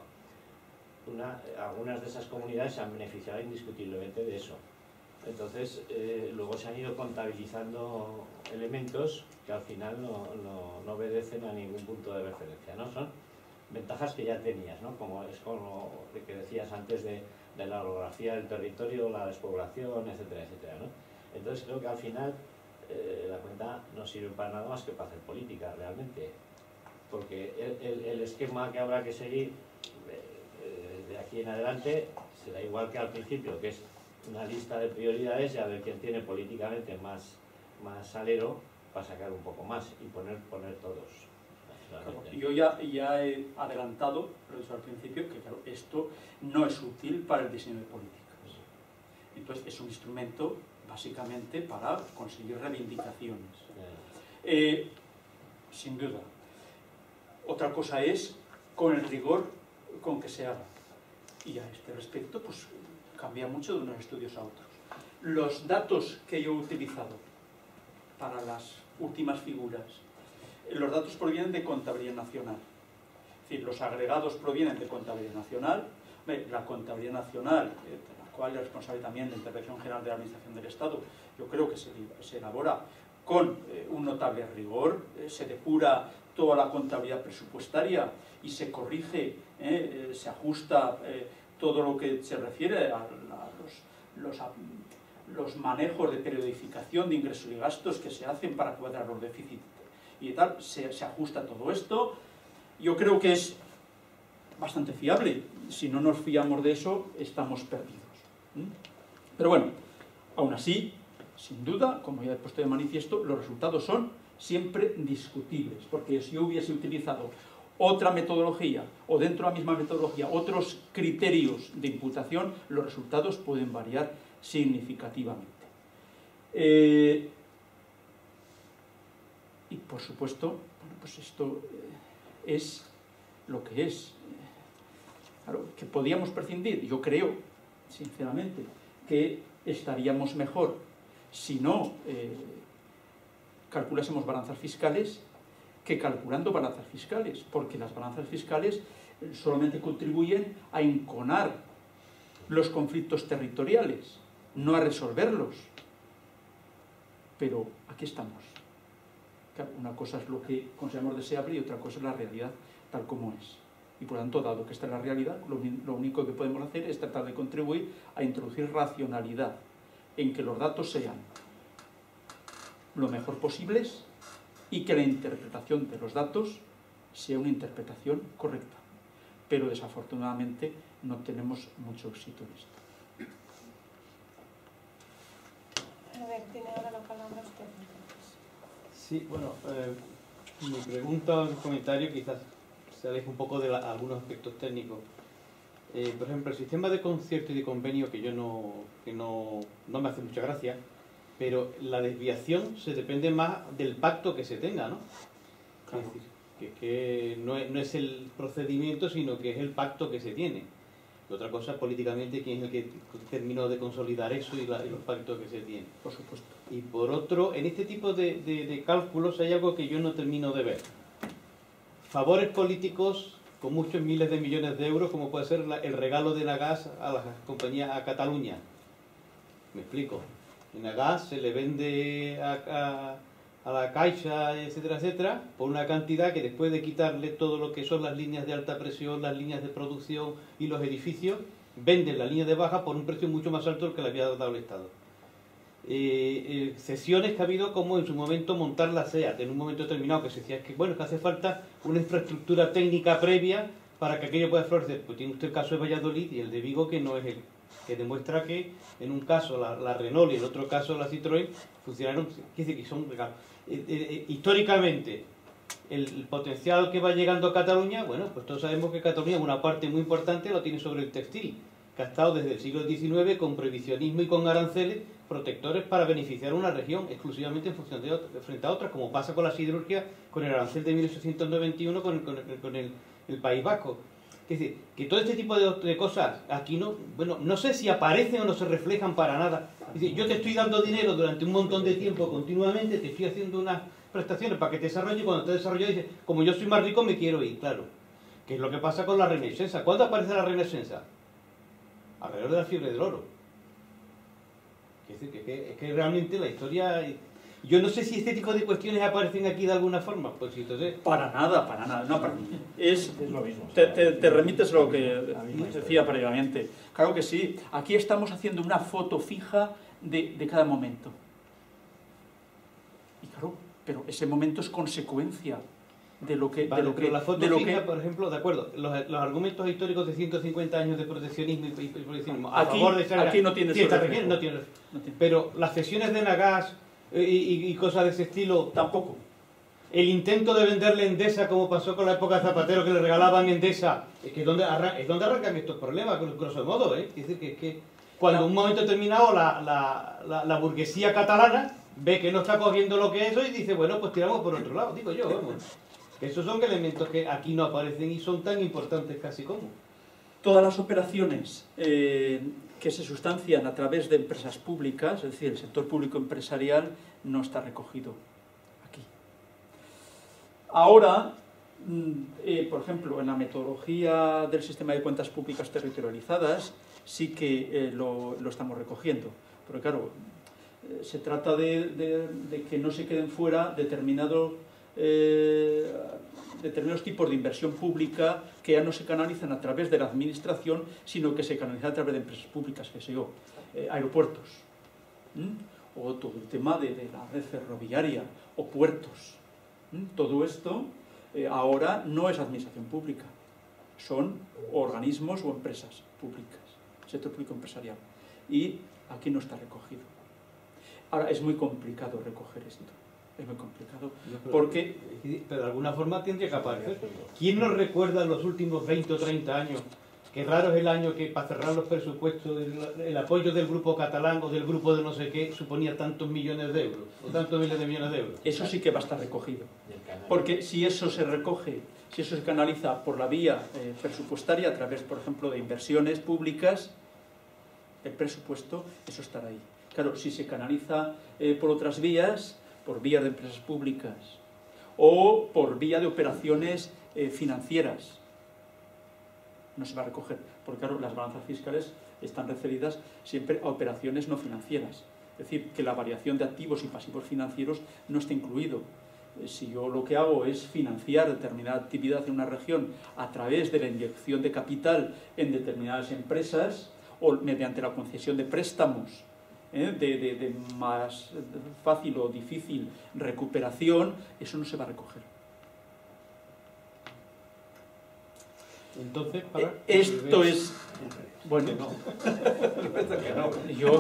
Una, algunas de esas comunidades se han beneficiado indiscutiblemente de eso. Entonces, eh, luego se han ido contabilizando elementos que al final no, no, no obedecen a ningún punto de referencia, ¿no? Son ventajas que ya tenías, ¿no? Como es como lo que decías antes de, de la orografía del territorio, la despoblación, etcétera, etcétera, ¿no? Entonces creo que al final eh, la cuenta no sirve para nada más que para hacer política realmente, porque el, el, el esquema que habrá que seguir eh, de aquí en adelante será igual que al principio, que es una lista de prioridades y a ver quién tiene políticamente más, más salero para sacar un poco más y poner, poner todos. Claro, yo ya, ya he adelantado, lo he dicho al principio, que claro, esto no es útil para el diseño de políticas. Entonces es un instrumento básicamente para conseguir reivindicaciones. Eh, sin duda. Otra cosa es con el rigor con que se haga. Y a este respecto, pues cambia mucho de unos estudios a otros. Los datos que yo he utilizado para las últimas figuras, los datos provienen de Contabilidad Nacional. Es decir, los agregados provienen de Contabilidad Nacional. La Contabilidad Nacional, de la cual es responsable también de la Intervención General de la Administración del Estado, yo creo que se, se elabora con eh, un notable rigor, eh, se depura toda la contabilidad presupuestaria y se corrige, eh, eh, se ajusta eh, todo lo que se refiere a, a los, los, a, los manejos de periodificación de ingresos y gastos que se hacen para cuadrar los déficits y tal, se, se ajusta todo esto. Yo creo que es bastante fiable. Si no nos fiamos de eso, estamos perdidos. ¿Mm? Pero bueno, aún así, sin duda, como ya he puesto de manifiesto, los resultados son siempre discutibles, porque si yo hubiese utilizado otra metodología, o dentro de la misma metodología, otros criterios de imputación, los resultados pueden variar significativamente. Eh, y por supuesto, bueno, pues esto eh, es lo que es. Claro, que podíamos prescindir, yo creo, sinceramente, que estaríamos mejor si no eh, calculásemos balanzas fiscales que calculando balanzas fiscales, porque las balanzas fiscales solamente contribuyen a enconar los conflictos territoriales, no a resolverlos. Pero aquí estamos. Claro, una cosa es lo que consideramos deseable y otra cosa es la realidad tal como es. Y por lo tanto, dado que esta es la realidad, lo, lo único que podemos hacer es tratar de contribuir a introducir racionalidad en que los datos sean lo mejor posibles y que la interpretación de los datos sea una interpretación correcta. Pero desafortunadamente no tenemos mucho éxito en esto. A ver, tiene ahora la palabra usted. Sí, bueno, eh, mi pregunta o mi comentario quizás se aleje un poco de la, algunos aspectos técnicos. Eh, por ejemplo, el sistema de concierto y de convenio, que yo no, que no, no me hace mucha gracia, pero la desviación se depende más del pacto que se tenga, ¿no? Claro. Es decir, que, que no, es, no es el procedimiento, sino que es el pacto que se tiene. Y otra cosa, políticamente, quién es el que terminó de consolidar eso y, la, y los pactos que se tienen. Por supuesto. Y por otro, en este tipo de, de, de cálculos hay algo que yo no termino de ver. Favores políticos con muchos miles de millones de euros, como puede ser la, el regalo de Nagas a las compañías, a Cataluña. Me explico. En Nagas se le vende a, a, a la Caixa, etcétera, etcétera, por una cantidad que después de quitarle todo lo que son las líneas de alta presión, las líneas de producción y los edificios, venden la línea de baja por un precio mucho más alto del que le había dado el Estado. Eh, eh, sesiones que ha habido como en su momento montar la SEAT en un momento determinado, que se decía que bueno, que hace falta una infraestructura técnica previa para que aquello pueda florecer. Pues tiene usted el caso de Valladolid y el de Vigo, que no es el que demuestra que en un caso la, la Renault y en otro caso la Citroën funcionaron, quiere decir que son eh, eh, históricamente el, el potencial que va llegando a Cataluña. Bueno, pues todos sabemos que Cataluña una parte muy importante lo tiene sobre el textil, que ha estado desde el siglo diecinueve con prohibicionismo y con aranceles protectores para beneficiar a una región exclusivamente en función de otra, frente a otras, como pasa con la siderurgia, con el arancel de mil ochocientos noventa y uno con el, con el, con el, el País Vasco. Es decir, que todo este tipo de, de cosas aquí no, bueno, no sé si aparecen o no se reflejan para nada. Es decir, yo te estoy dando dinero durante un montón de tiempo continuamente, te estoy haciendo unas prestaciones para que te desarrolle, y cuando te desarrollas dices, como yo soy más rico me quiero ir, claro. Que es lo que pasa con la Renaissance. ¿Cuándo aparece la Renaissance? Alrededor de la fiebre del oro. Es decir, que, que, es que realmente la historia... Yo no sé si este tipo de cuestiones aparecen aquí de alguna forma. Pues entonces... Para nada, para nada. No, para, es, Es lo mismo. te, te, te remites a lo que decía previamente. Claro que sí. Aquí estamos haciendo una foto fija de, de cada momento. Y claro, pero ese momento es consecuencia de lo que... Vale, de lo pero que, la foto de lo fija, que, por ejemplo, de acuerdo, los, los argumentos históricos de ciento cincuenta años de proteccionismo y, y, y proteccionismo a Aquí- favor de esa- aquí no tiene sí, su esta reflejo. región no tiene. no tiene- Pero las cesiones de Nagas eh, y, y cosas de ese estilo, tampoco. el intento de venderle Endesa, como pasó con la época de Zapatero, que le regalaban Endesa, es que es donde, arran es donde arrancan estos problemas, grosso modo, ¿eh? Es decir, que, que cuando en un momento determinado la, la, la, la burguesía catalana ve que no está cogiendo lo que es eso y dice, bueno, pues tiramos por otro lado, digo yo, vamos. Esos son elementos que aquí no aparecen y son tan importantes casi como. Todas las operaciones eh, que se sustancian a través de empresas públicas, es decir, el sector público empresarial, no está recogido aquí. Ahora, eh, por ejemplo, en la metodología del sistema de cuentas públicas territorializadas, sí que eh, lo, lo estamos recogiendo. Pero claro, eh, se trata de, de, de que no se queden fuera determinados Eh, determinados tipos de inversión pública que ya no se canalizan a través de la administración, sino que se canalizan a través de empresas públicas, que sé yo, eh, aeropuertos, ¿m? o todo el tema de, de la red ferroviaria, o puertos. ¿m? Todo esto eh, ahora no es administración pública, son organismos o empresas públicas, sector público empresarial, y aquí no está recogido. Ahora, es muy complicado recoger esto. Es muy complicado, porque... Pero de alguna forma tendría que aparecer. ¿Quién nos recuerda en los últimos veinte o treinta años, que raro es el año que para cerrar los presupuestos, el, el apoyo del grupo catalán o del grupo de no sé qué suponía tantos millones de euros, o tantos miles de millones de euros? Eso sí que va a estar recogido. Porque si eso se recoge, si eso se canaliza por la vía eh, presupuestaria, a través, por ejemplo, de inversiones públicas, el presupuesto, eso estará ahí. Claro, si se canaliza eh, por otras vías, por vías de empresas públicas o por vía de operaciones eh, financieras, no se va a recoger, porque claro, las balanzas fiscales están referidas siempre a operaciones no financieras, es decir, que la variación de activos y pasivos financieros no está incluido. Eh, si yo lo que hago es financiar determinada actividad en una región a través de la inyección de capital en determinadas empresas o mediante la concesión de préstamos ¿eh? de, de, de más fácil o difícil recuperación, eso no se va a recoger. Entonces, para... Eh, Esto es... Bueno, yo,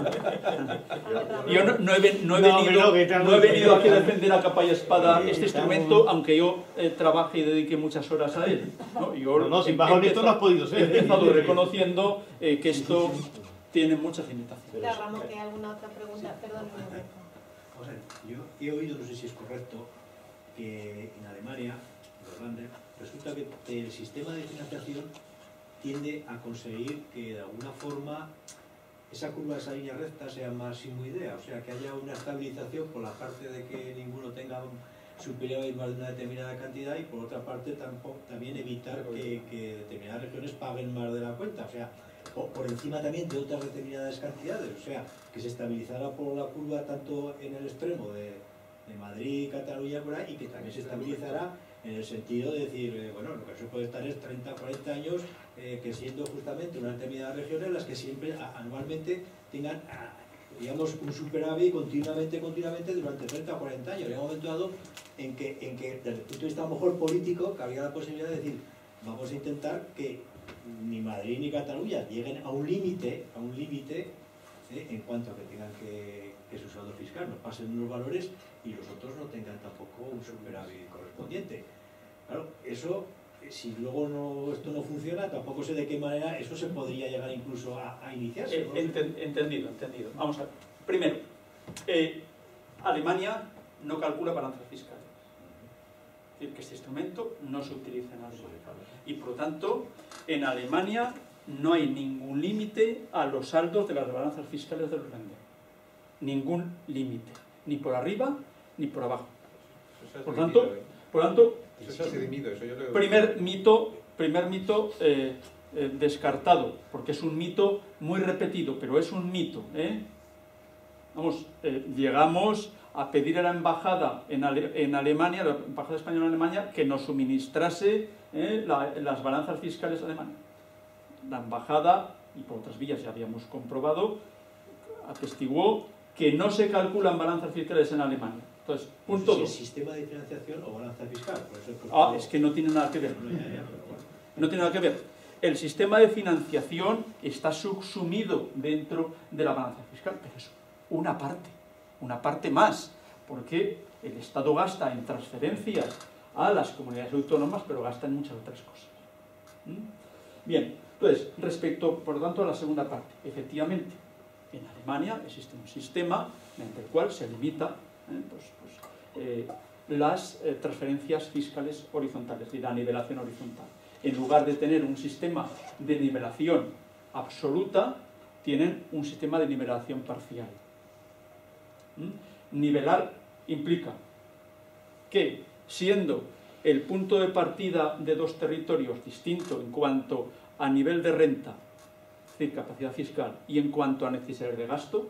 yo no, no, he, no, he venido, no he venido aquí a defender a capa y espada este instrumento, aunque yo eh, trabaje y dedique muchas horas a él. No, yo no, no sin bajo esto no has podido ser. He empezado reconociendo eh, que esto tiene muchas limitaciones. Ya, Ramón, ¿que hay alguna otra pregunta? Perdón, un momento. Vamos a ver, yo he oído, no sé si es correcto, que en Alemania, en Holanda, resulta que el sistema de financiación tiende a conseguir que de alguna forma esa curva, esa línea recta sea más sinuidea, o sea, que haya una estabilización por la parte de que ninguno tenga superior más de una determinada cantidad y por otra parte tampoco, también evitar que, que determinadas regiones paguen más de la cuenta, o sea, o por encima también de otras determinadas cantidades, o sea, que se estabilizara por la curva tanto en el extremo de, de Madrid, Cataluña, por ahí, y que también se estabilizará en el sentido de decir, eh, bueno, lo que se puede estar es treinta, cuarenta años eh, que siendo justamente unas determinadas regiones las que siempre a, anualmente tengan, a, digamos, un superávit continuamente, continuamente durante treinta o cuarenta años. Hay un momento dado en que, en que desde el punto de vista a lo mejor político, cabría la posibilidad de decir, vamos a intentar que ni Madrid ni Cataluña lleguen a un límite, a un límite eh, en cuanto a que tengan que, que su saldo fiscal no pasen unos valores y los otros no tengan tampoco un superávit correspondiente. Claro, eso, si luego no, esto no funciona, tampoco sé de qué manera eso se podría llegar incluso a, a iniciarse. ¿No? Enten, entendido, entendido. Vamos a ver. Primero, eh, Alemania no calcula balanzas fiscales. Es decir, que este instrumento no se utiliza en Alemania. Y por lo tanto, en Alemania no hay ningún límite a los saldos de las balanzas fiscales de los Länder. Ningún límite. Ni por arriba, ni por abajo. Por tanto, por tanto eso se dimite, eso yo creo. primer mito, primer mito eh, eh, descartado, porque es un mito muy repetido, pero es un mito. ¿eh? Vamos, eh, llegamos a pedir a la embajada en, Ale en Alemania, la embajada española en Alemania, que nos suministrase eh, la, las balanzas fiscales de Alemania. La embajada, y por otras vías ya habíamos comprobado, atestiguó que no se calculan balanzas fiscales en Alemania. Entonces, punto dos. ¿Es sistema de financiación o balanza fiscal? Por eso es que ah, es que no tiene nada que ver. No, ya, ya, pero bueno. No tiene nada que ver. El sistema de financiación está subsumido dentro de la balanza fiscal, pero es una parte, una parte más, porque el Estado gasta en transferencias a las comunidades autónomas, pero gasta en muchas otras cosas. ¿Mm? Bien, entonces, respecto, por lo tanto, a la segunda parte, efectivamente, en Alemania existe un sistema mediante el cual se limita eh, pues, pues, eh, las eh, transferencias fiscales horizontales y la nivelación horizontal. En lugar de tener un sistema de nivelación absoluta, tienen un sistema de nivelación parcial. ¿Mm? Nivelar implica que, siendo el punto de partida de dos territorios distinto en cuanto a nivel de renta, es decir, capacidad fiscal, y en cuanto a necesidades de gasto,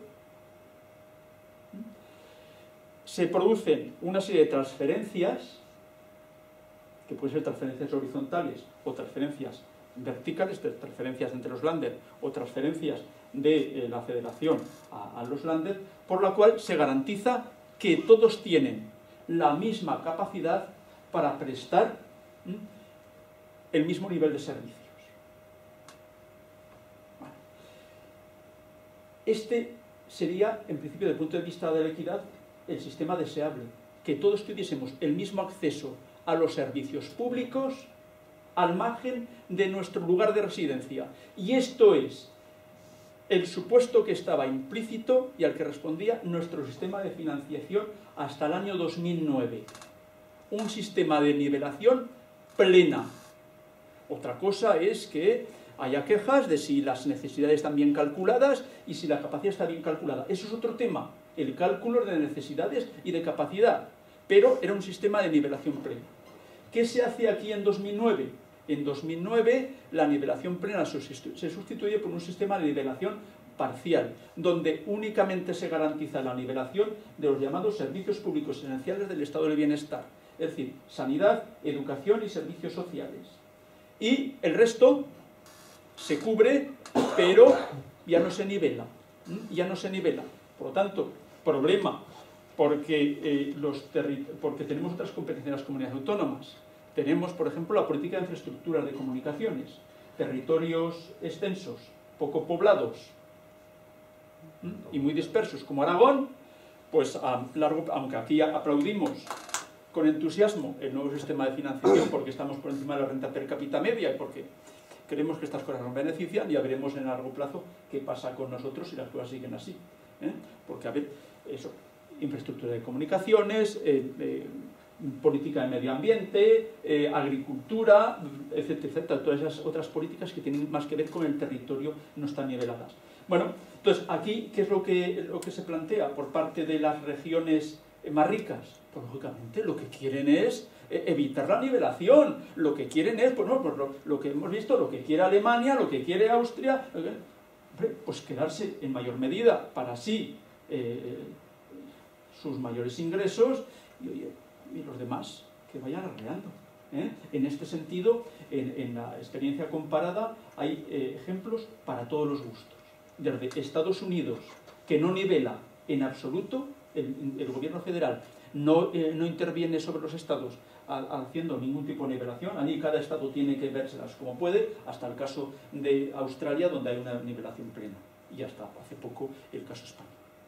se producen una serie de transferencias, que pueden ser transferencias horizontales o transferencias verticales, transferencias entre los Länder o transferencias de eh, la federación a, a los Länder, por la cual se garantiza que todos tienen la misma capacidad para prestar ¿m? el mismo nivel de servicios. Bueno. Este sería, en principio, desde el punto de vista de la equidad, el sistema deseable, que todos tuviésemos el mismo acceso a los servicios públicos al margen de nuestro lugar de residencia. Y esto es el supuesto que estaba implícito y al que respondía nuestro sistema de financiación hasta el año dos mil nueve. Un sistema de nivelación plena. Otra cosa es que haya quejas de si las necesidades están bien calculadas y si la capacidad está bien calculada. Eso es otro tema, el cálculo de necesidades y de capacidad. Pero era un sistema de nivelación plena. ¿Qué se hace aquí en dos mil nueve? En dos mil nueve la nivelación plena se sustituye por un sistema de nivelación parcial, donde únicamente se garantiza la nivelación de los llamados servicios públicos esenciales del estado del bienestar, es decir, sanidad, educación y servicios sociales. Y el resto se cubre, pero ya no se nivela. ¿Mm? Ya no se nivela. Por lo tanto, problema, porque, eh, los porque tenemos otras competencias en las comunidades autónomas. Tenemos, por ejemplo, la política de infraestructuras de comunicaciones, territorios extensos, poco poblados, ¿Mm? y muy dispersos, como Aragón, pues a largo, aunque aquí aplaudimos con entusiasmo el nuevo sistema de financiación porque estamos por encima de la renta per cápita media y porque creemos que estas cosas nos benefician, ya veremos en largo plazo qué pasa con nosotros si las cosas siguen así. ¿eh? Porque, a ver, eso, infraestructura de comunicaciones, eh, eh, política de medio ambiente, eh, agricultura, etcétera, etcétera, todas esas otras políticas que tienen más que ver con el territorio no están niveladas. Bueno, entonces aquí, ¿qué es lo que, lo que se plantea por parte de las regiones más ricas? Pues lógicamente lo que quieren es evitar la nivelación, lo que quieren es, pues no, pues lo, lo que hemos visto, lo que quiere Alemania, lo que quiere Austria, pues quedarse en mayor medida para sí eh, sus mayores ingresos y, oye, y los demás que vayan arreglando. ¿eh? En este sentido, en, en la experiencia comparada hay eh, ejemplos para todos los gustos. Desde Estados Unidos, que no nivela en absoluto, el, el gobierno federal no, eh, no interviene sobre los estados a, haciendo ningún tipo de nivelación, allí cada estado tiene que vérselas como puede, hasta el caso de Australia, donde hay una nivelación plena, y hasta hace poco el caso español.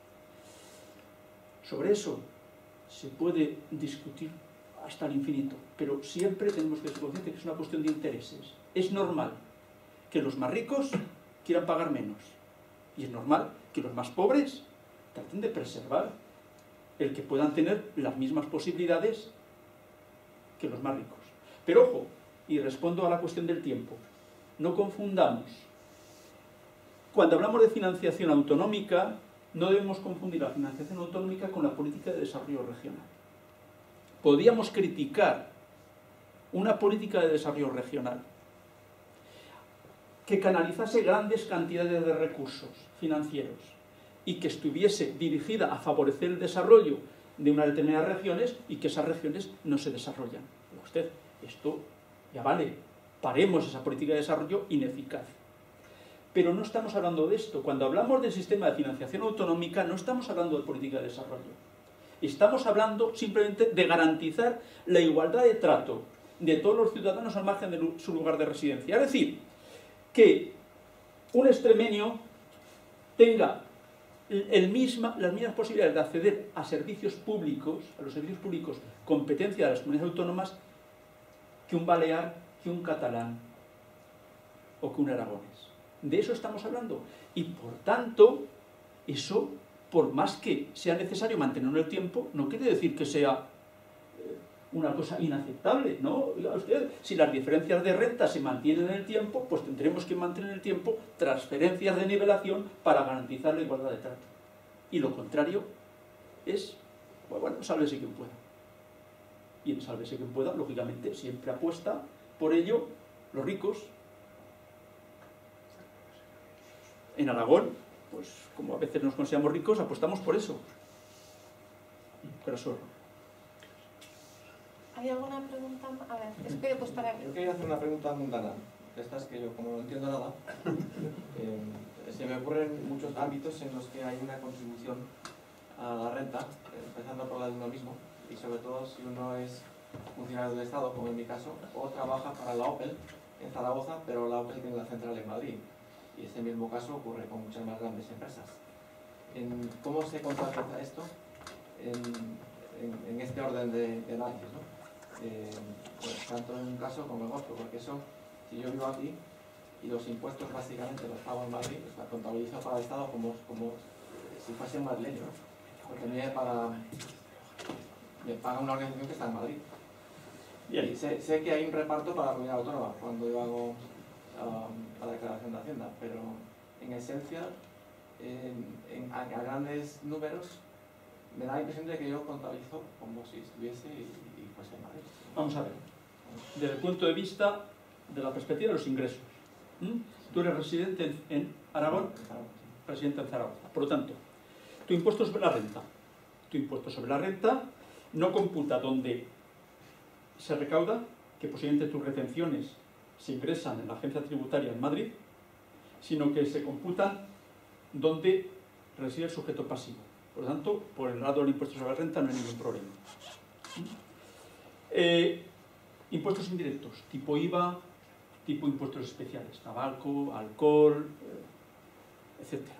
Sobre eso se puede discutir hasta el infinito, pero siempre tenemos que ser conscientes que es una cuestión de intereses. Es normal que los más ricos quieran pagar menos, y es normal que los más pobres traten de preservar el que puedan tener las mismas posibilidades que los más ricos. Pero ojo, y respondo a la cuestión del tiempo, no confundamos. Cuando hablamos de financiación autonómica, no debemos confundir la financiación autonómica con la política de desarrollo regional. Podríamos criticar una política de desarrollo regional que canalizase grandes cantidades de recursos financieros y que estuviese dirigida a favorecer el desarrollo de unas determinadas regiones y que esas regiones no se desarrollan. Usted, esto ya vale, paremos esa política de desarrollo ineficaz. Pero no estamos hablando de esto. Cuando hablamos del sistema de financiación autonómica, no estamos hablando de política de desarrollo. Estamos hablando simplemente de garantizar la igualdad de trato de todos los ciudadanos al margen de su lugar de residencia. Es decir, que un extremeño tenga el misma, las mismas posibilidades de acceder a servicios públicos, a los servicios públicos, competencia de las comunidades autónomas, que un balear, que un catalán o que un aragonés. De eso estamos hablando. Y por tanto, eso, por más que sea necesario mantenerlo en el tiempo, no quiere decir que sea una cosa inaceptable, ¿no? Oiga usted, si las diferencias de renta se mantienen en el tiempo, pues tendremos que mantener en el tiempo transferencias de nivelación para garantizar la igualdad de trato. Y lo contrario es, pues bueno, sálvese quien pueda. Y en sálvese quien pueda, lógicamente, siempre apuesta por ello los ricos. En Aragón, pues como a veces nos consideramos ricos, apostamos por eso. Pero eso ¿Hay alguna pregunta? A ver, espere, pues para... Yo quería hacer una pregunta mundana. De estas que yo, como no entiendo nada, eh, se me ocurren muchos ámbitos en los que hay una contribución a la renta, empezando por la de uno mismo, y sobre todo si uno es funcionario del Estado, como en mi caso, o trabaja para la Opel en Zaragoza, pero la Opel tiene la central en Madrid. Y ese mismo caso ocurre con muchas más grandes empresas. En, ¿Cómo se contabiliza esto en, en, en este orden de, de análisis, ¿no? Eh, pues, tanto en un caso como en otro, porque eso, si yo vivo aquí y los impuestos básicamente los pago en Madrid, pues la contabilizo para el Estado como, como si fuese un madrileño, ¿no? Porque me paga, me paga una organización que está en Madrid. Bien. Y sé, sé que hay un reparto para la comunidad autónoma cuando yo hago um, la declaración de Hacienda, pero en esencia, en, en, a, a grandes números, me da la impresión de que yo contabilizo como si estuviese y, y fuese en Madrid. Vamos a ver, desde el punto de vista de la perspectiva de los ingresos. ¿Mm? Tú eres residente en, en Aragón, residente en Zaragoza. Por lo tanto, tu impuesto sobre la renta, tu impuesto sobre la renta no computa donde se recauda, que posiblemente tus retenciones se ingresan en la agencia tributaria en Madrid, sino que se computan donde reside el sujeto pasivo. Por lo tanto, por el lado del impuesto sobre la renta no hay ningún problema. Eh, impuestos indirectos, tipo I V A, tipo impuestos especiales, tabaco, alcohol, eh, etcétera.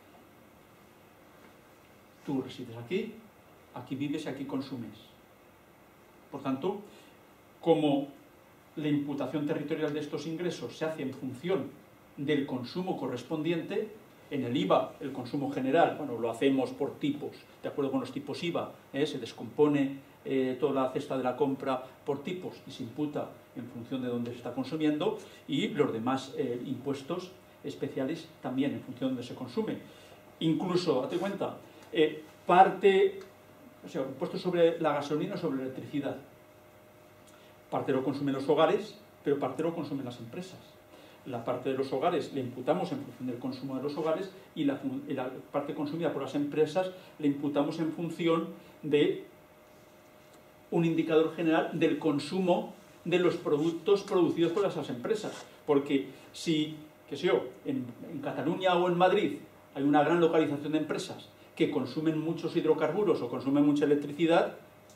Tú resides aquí, aquí vives y aquí consumes. Por tanto, como la imputación territorial de estos ingresos se hace en función del consumo correspondiente, en el I V A, el consumo general, bueno, lo hacemos por tipos, de acuerdo con los tipos I V A, ¿eh? Se descompone eh, toda la cesta de la compra por tipos y se imputa en función de dónde se está consumiendo, y los demás eh, impuestos especiales también en función de dónde se consume. Incluso, date cuenta, eh, parte, o sea, impuestos sobre la gasolina o sobre la electricidad. Parte lo consumen los hogares, pero parte lo consumen las empresas. La parte de los hogares le imputamos en función del consumo de los hogares y la, y la parte consumida por las empresas le imputamos en función de un indicador general del consumo de los productos producidos por esas empresas. Porque si, qué sé yo, en, en Cataluña o en Madrid hay una gran localización de empresas que consumen muchos hidrocarburos o consumen mucha electricidad,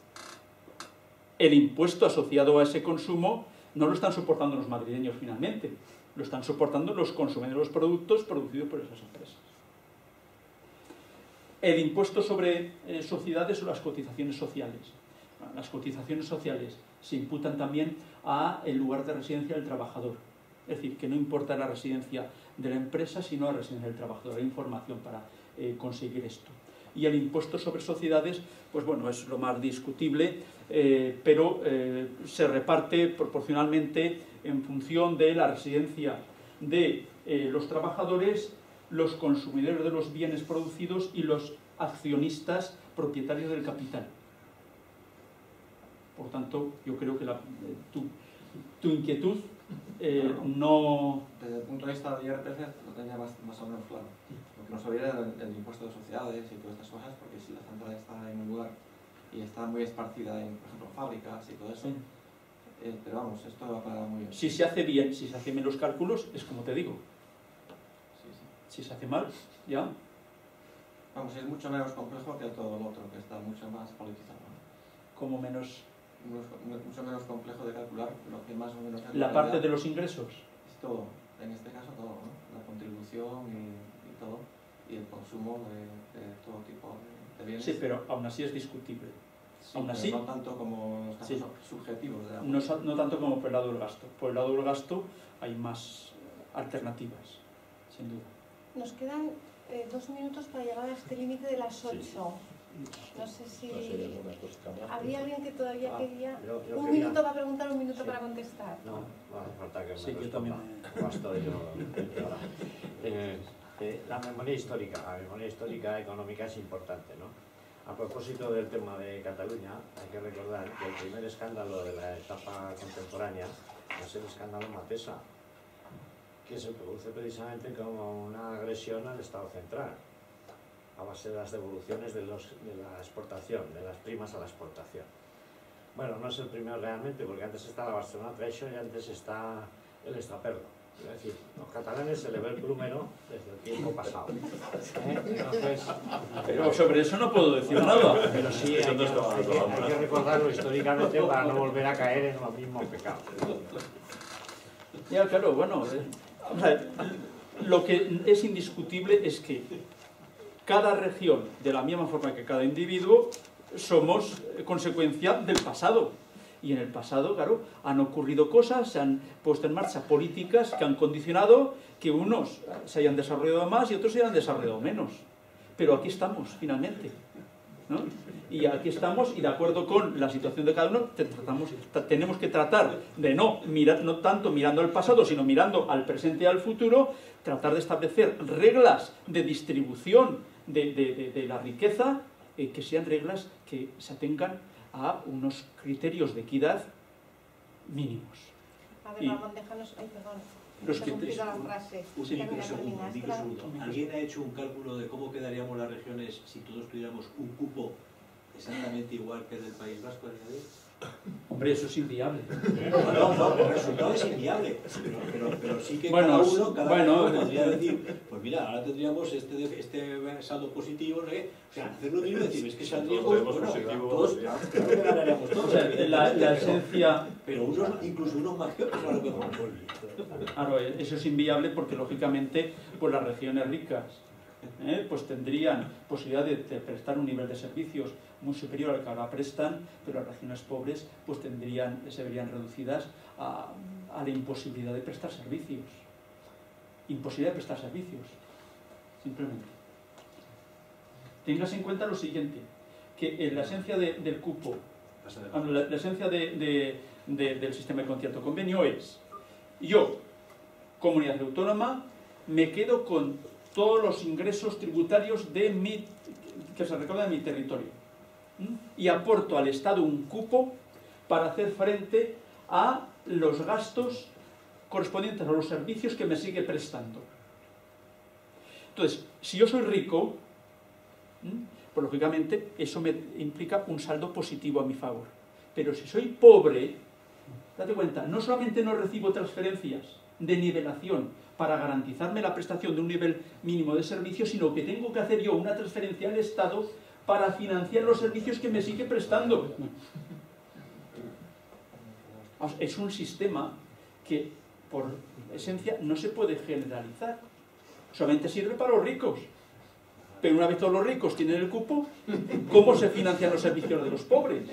el impuesto asociado a ese consumo no lo están soportando los madrileños finalmente, lo están soportando los consumidores de los productos producidos por esas empresas. El impuesto sobre eh, sociedades o las cotizaciones sociales. Las cotizaciones sociales se imputan también a el lugar de residencia del trabajador. Es decir, que no importa la residencia de la empresa, sino la residencia del trabajador. Hay información para eh, conseguir esto. Y el impuesto sobre sociedades, pues bueno, es lo más discutible, eh, pero eh, se reparte proporcionalmente en función de la residencia de eh, los trabajadores, los consumidores de los bienes producidos y los accionistas propietarios del capital. Por tanto, yo creo que la, eh, tu, tu inquietud eh, no... Desde el punto de vista de I R P F lo tenía más, más o menos claro. Lo que no sabía era el, el impuesto de sociedades y todas estas cosas, porque si la central está en un lugar y está muy esparcida en, por ejemplo, fábricas y todo eso, Sí. eh, pero vamos, esto va para muy bien. Si se hace bien, si se hacen bien los cálculos, es como te digo. Sí, sí. Si se hace mal, ya... Vamos, es mucho menos complejo que todo lo otro, que está mucho más politizado, ¿no? Como menos... Mucho menos complejo de calcular, lo que más o menos... La parte de los ingresos. Es todo, en este caso todo, ¿no? La contribución y, y todo, y el consumo de, de todo tipo de, de bienes. Sí, pero aún así es discutible. Sí, aún pero así, no tanto como los casos sí. subjetivos de la No, no tanto como por el lado del gasto. Por el lado del gasto hay más alternativas, sin duda. Nos quedan eh, dos minutos para llegar a este límite de las ocho. Sí. No sé si... No sé, alguna cosita más. ¿Habría alguien que todavía Ah, quería...? yo- yo un quería- minuto para preguntar, un minuto Sí. para contestar. No, no hace falta que me Sí, yo responda. también. Como estoy yo. Eh, eh, la memoria histórica, la memoria histórica económica es importante, ¿no? A propósito del tema de Cataluña, hay que recordar que el primer escándalo de la etapa contemporánea es el escándalo Matesa, que se produce precisamente como una agresión al Estado central, a base de las devoluciones de, los, de la exportación, de las primas a la exportación. Bueno, no es el primero realmente, porque antes está la Barcelona Treasure y antes está el Extraperlo. Es decir, los catalanes se le ve el plumero desde el tiempo pasado. ¿Eh? Entonces, Pero sobre eso no puedo decir nada. pero sí, hay que, hay que- hay que recordarlo históricamente para no volver a caer en los mismos pecados. Ya, claro, bueno, eh, vamos a ver, lo que es indiscutible es que cada región, de la misma forma que cada individuo, somos consecuencia del pasado. Y en el pasado, claro, han ocurrido cosas, se han puesto en marcha políticas que han condicionado que unos se hayan desarrollado más y otros se hayan desarrollado menos. Pero aquí estamos, finalmente, ¿no? Y aquí estamos, y de acuerdo con la situación de cada uno, te tratamos, tenemos que tratar de no mirar, no tanto mirando al pasado, sino mirando al presente y al futuro, tratar de establecer reglas de distribución de, de, de, de la riqueza, eh, que sean reglas que se atengan a unos criterios de equidad mínimos. A ver, Y- Ramón, déjanos... Ay, perdón. Los He interrumpido criterios- la frase. Un Termina, microsegundo, termina. un Espera. microsegundo. ¿Alguien ha hecho un cálculo de cómo quedaríamos las regiones si todos tuviéramos un cupo exactamente igual que el del País Vasco a día de hoy? Hombre, eso es inviable. No, no, no, el resultado es inviable. Pero, pero, pero sí que Bueno, cada uno, cada bueno, uno podría decir, pues mira, ahora tendríamos este, este saldo positivo, ¿no? O sea, hacer lo mismo y decir, es que saldríamos, bueno, todos, creo que ganaríamos todos. O sea, la, la esencia... Pero unos, incluso unos más que otros a lo mejor. Claro, eso es inviable porque, lógicamente, pues las regiones ricas ¿eh? pues tendrían posibilidad de, de prestar un nivel de servicios muy superior al que ahora prestan, pero las regiones pobres pues tendrían, se verían reducidas a, a la imposibilidad de prestar servicios. Imposibilidad de prestar servicios, simplemente. Tengas en cuenta lo siguiente, que en la esencia de, del cupo, la, la esencia de, de, de, del sistema de concierto-convenio es, yo, comunidad autónoma, me quedo con todos los ingresos tributarios de mi, que se recaudan en mi territorio. Y aporto al Estado un cupo para hacer frente a los gastos correspondientes a los servicios que me sigue prestando. Entonces, si yo soy rico, pues lógicamente eso me implica un saldo positivo a mi favor. Pero si soy pobre, date cuenta, no solamente no recibo transferencias de nivelación para garantizarme la prestación de un nivel mínimo de servicio, sino que tengo que hacer yo una transferencia al Estado para financiar los servicios que me sigue prestando. Es un sistema que, por esencia, no se puede generalizar. Solamente sirve para los ricos. Pero una vez todos los ricos tienen el cupo, ¿cómo se financian los servicios de los pobres?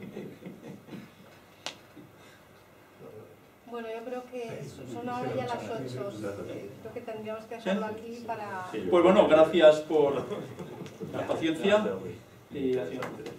Bueno, yo creo que son ahora ya las ocho. Creo que tendríamos que hacerlo aquí para... Pues bueno, gracias por la paciencia y la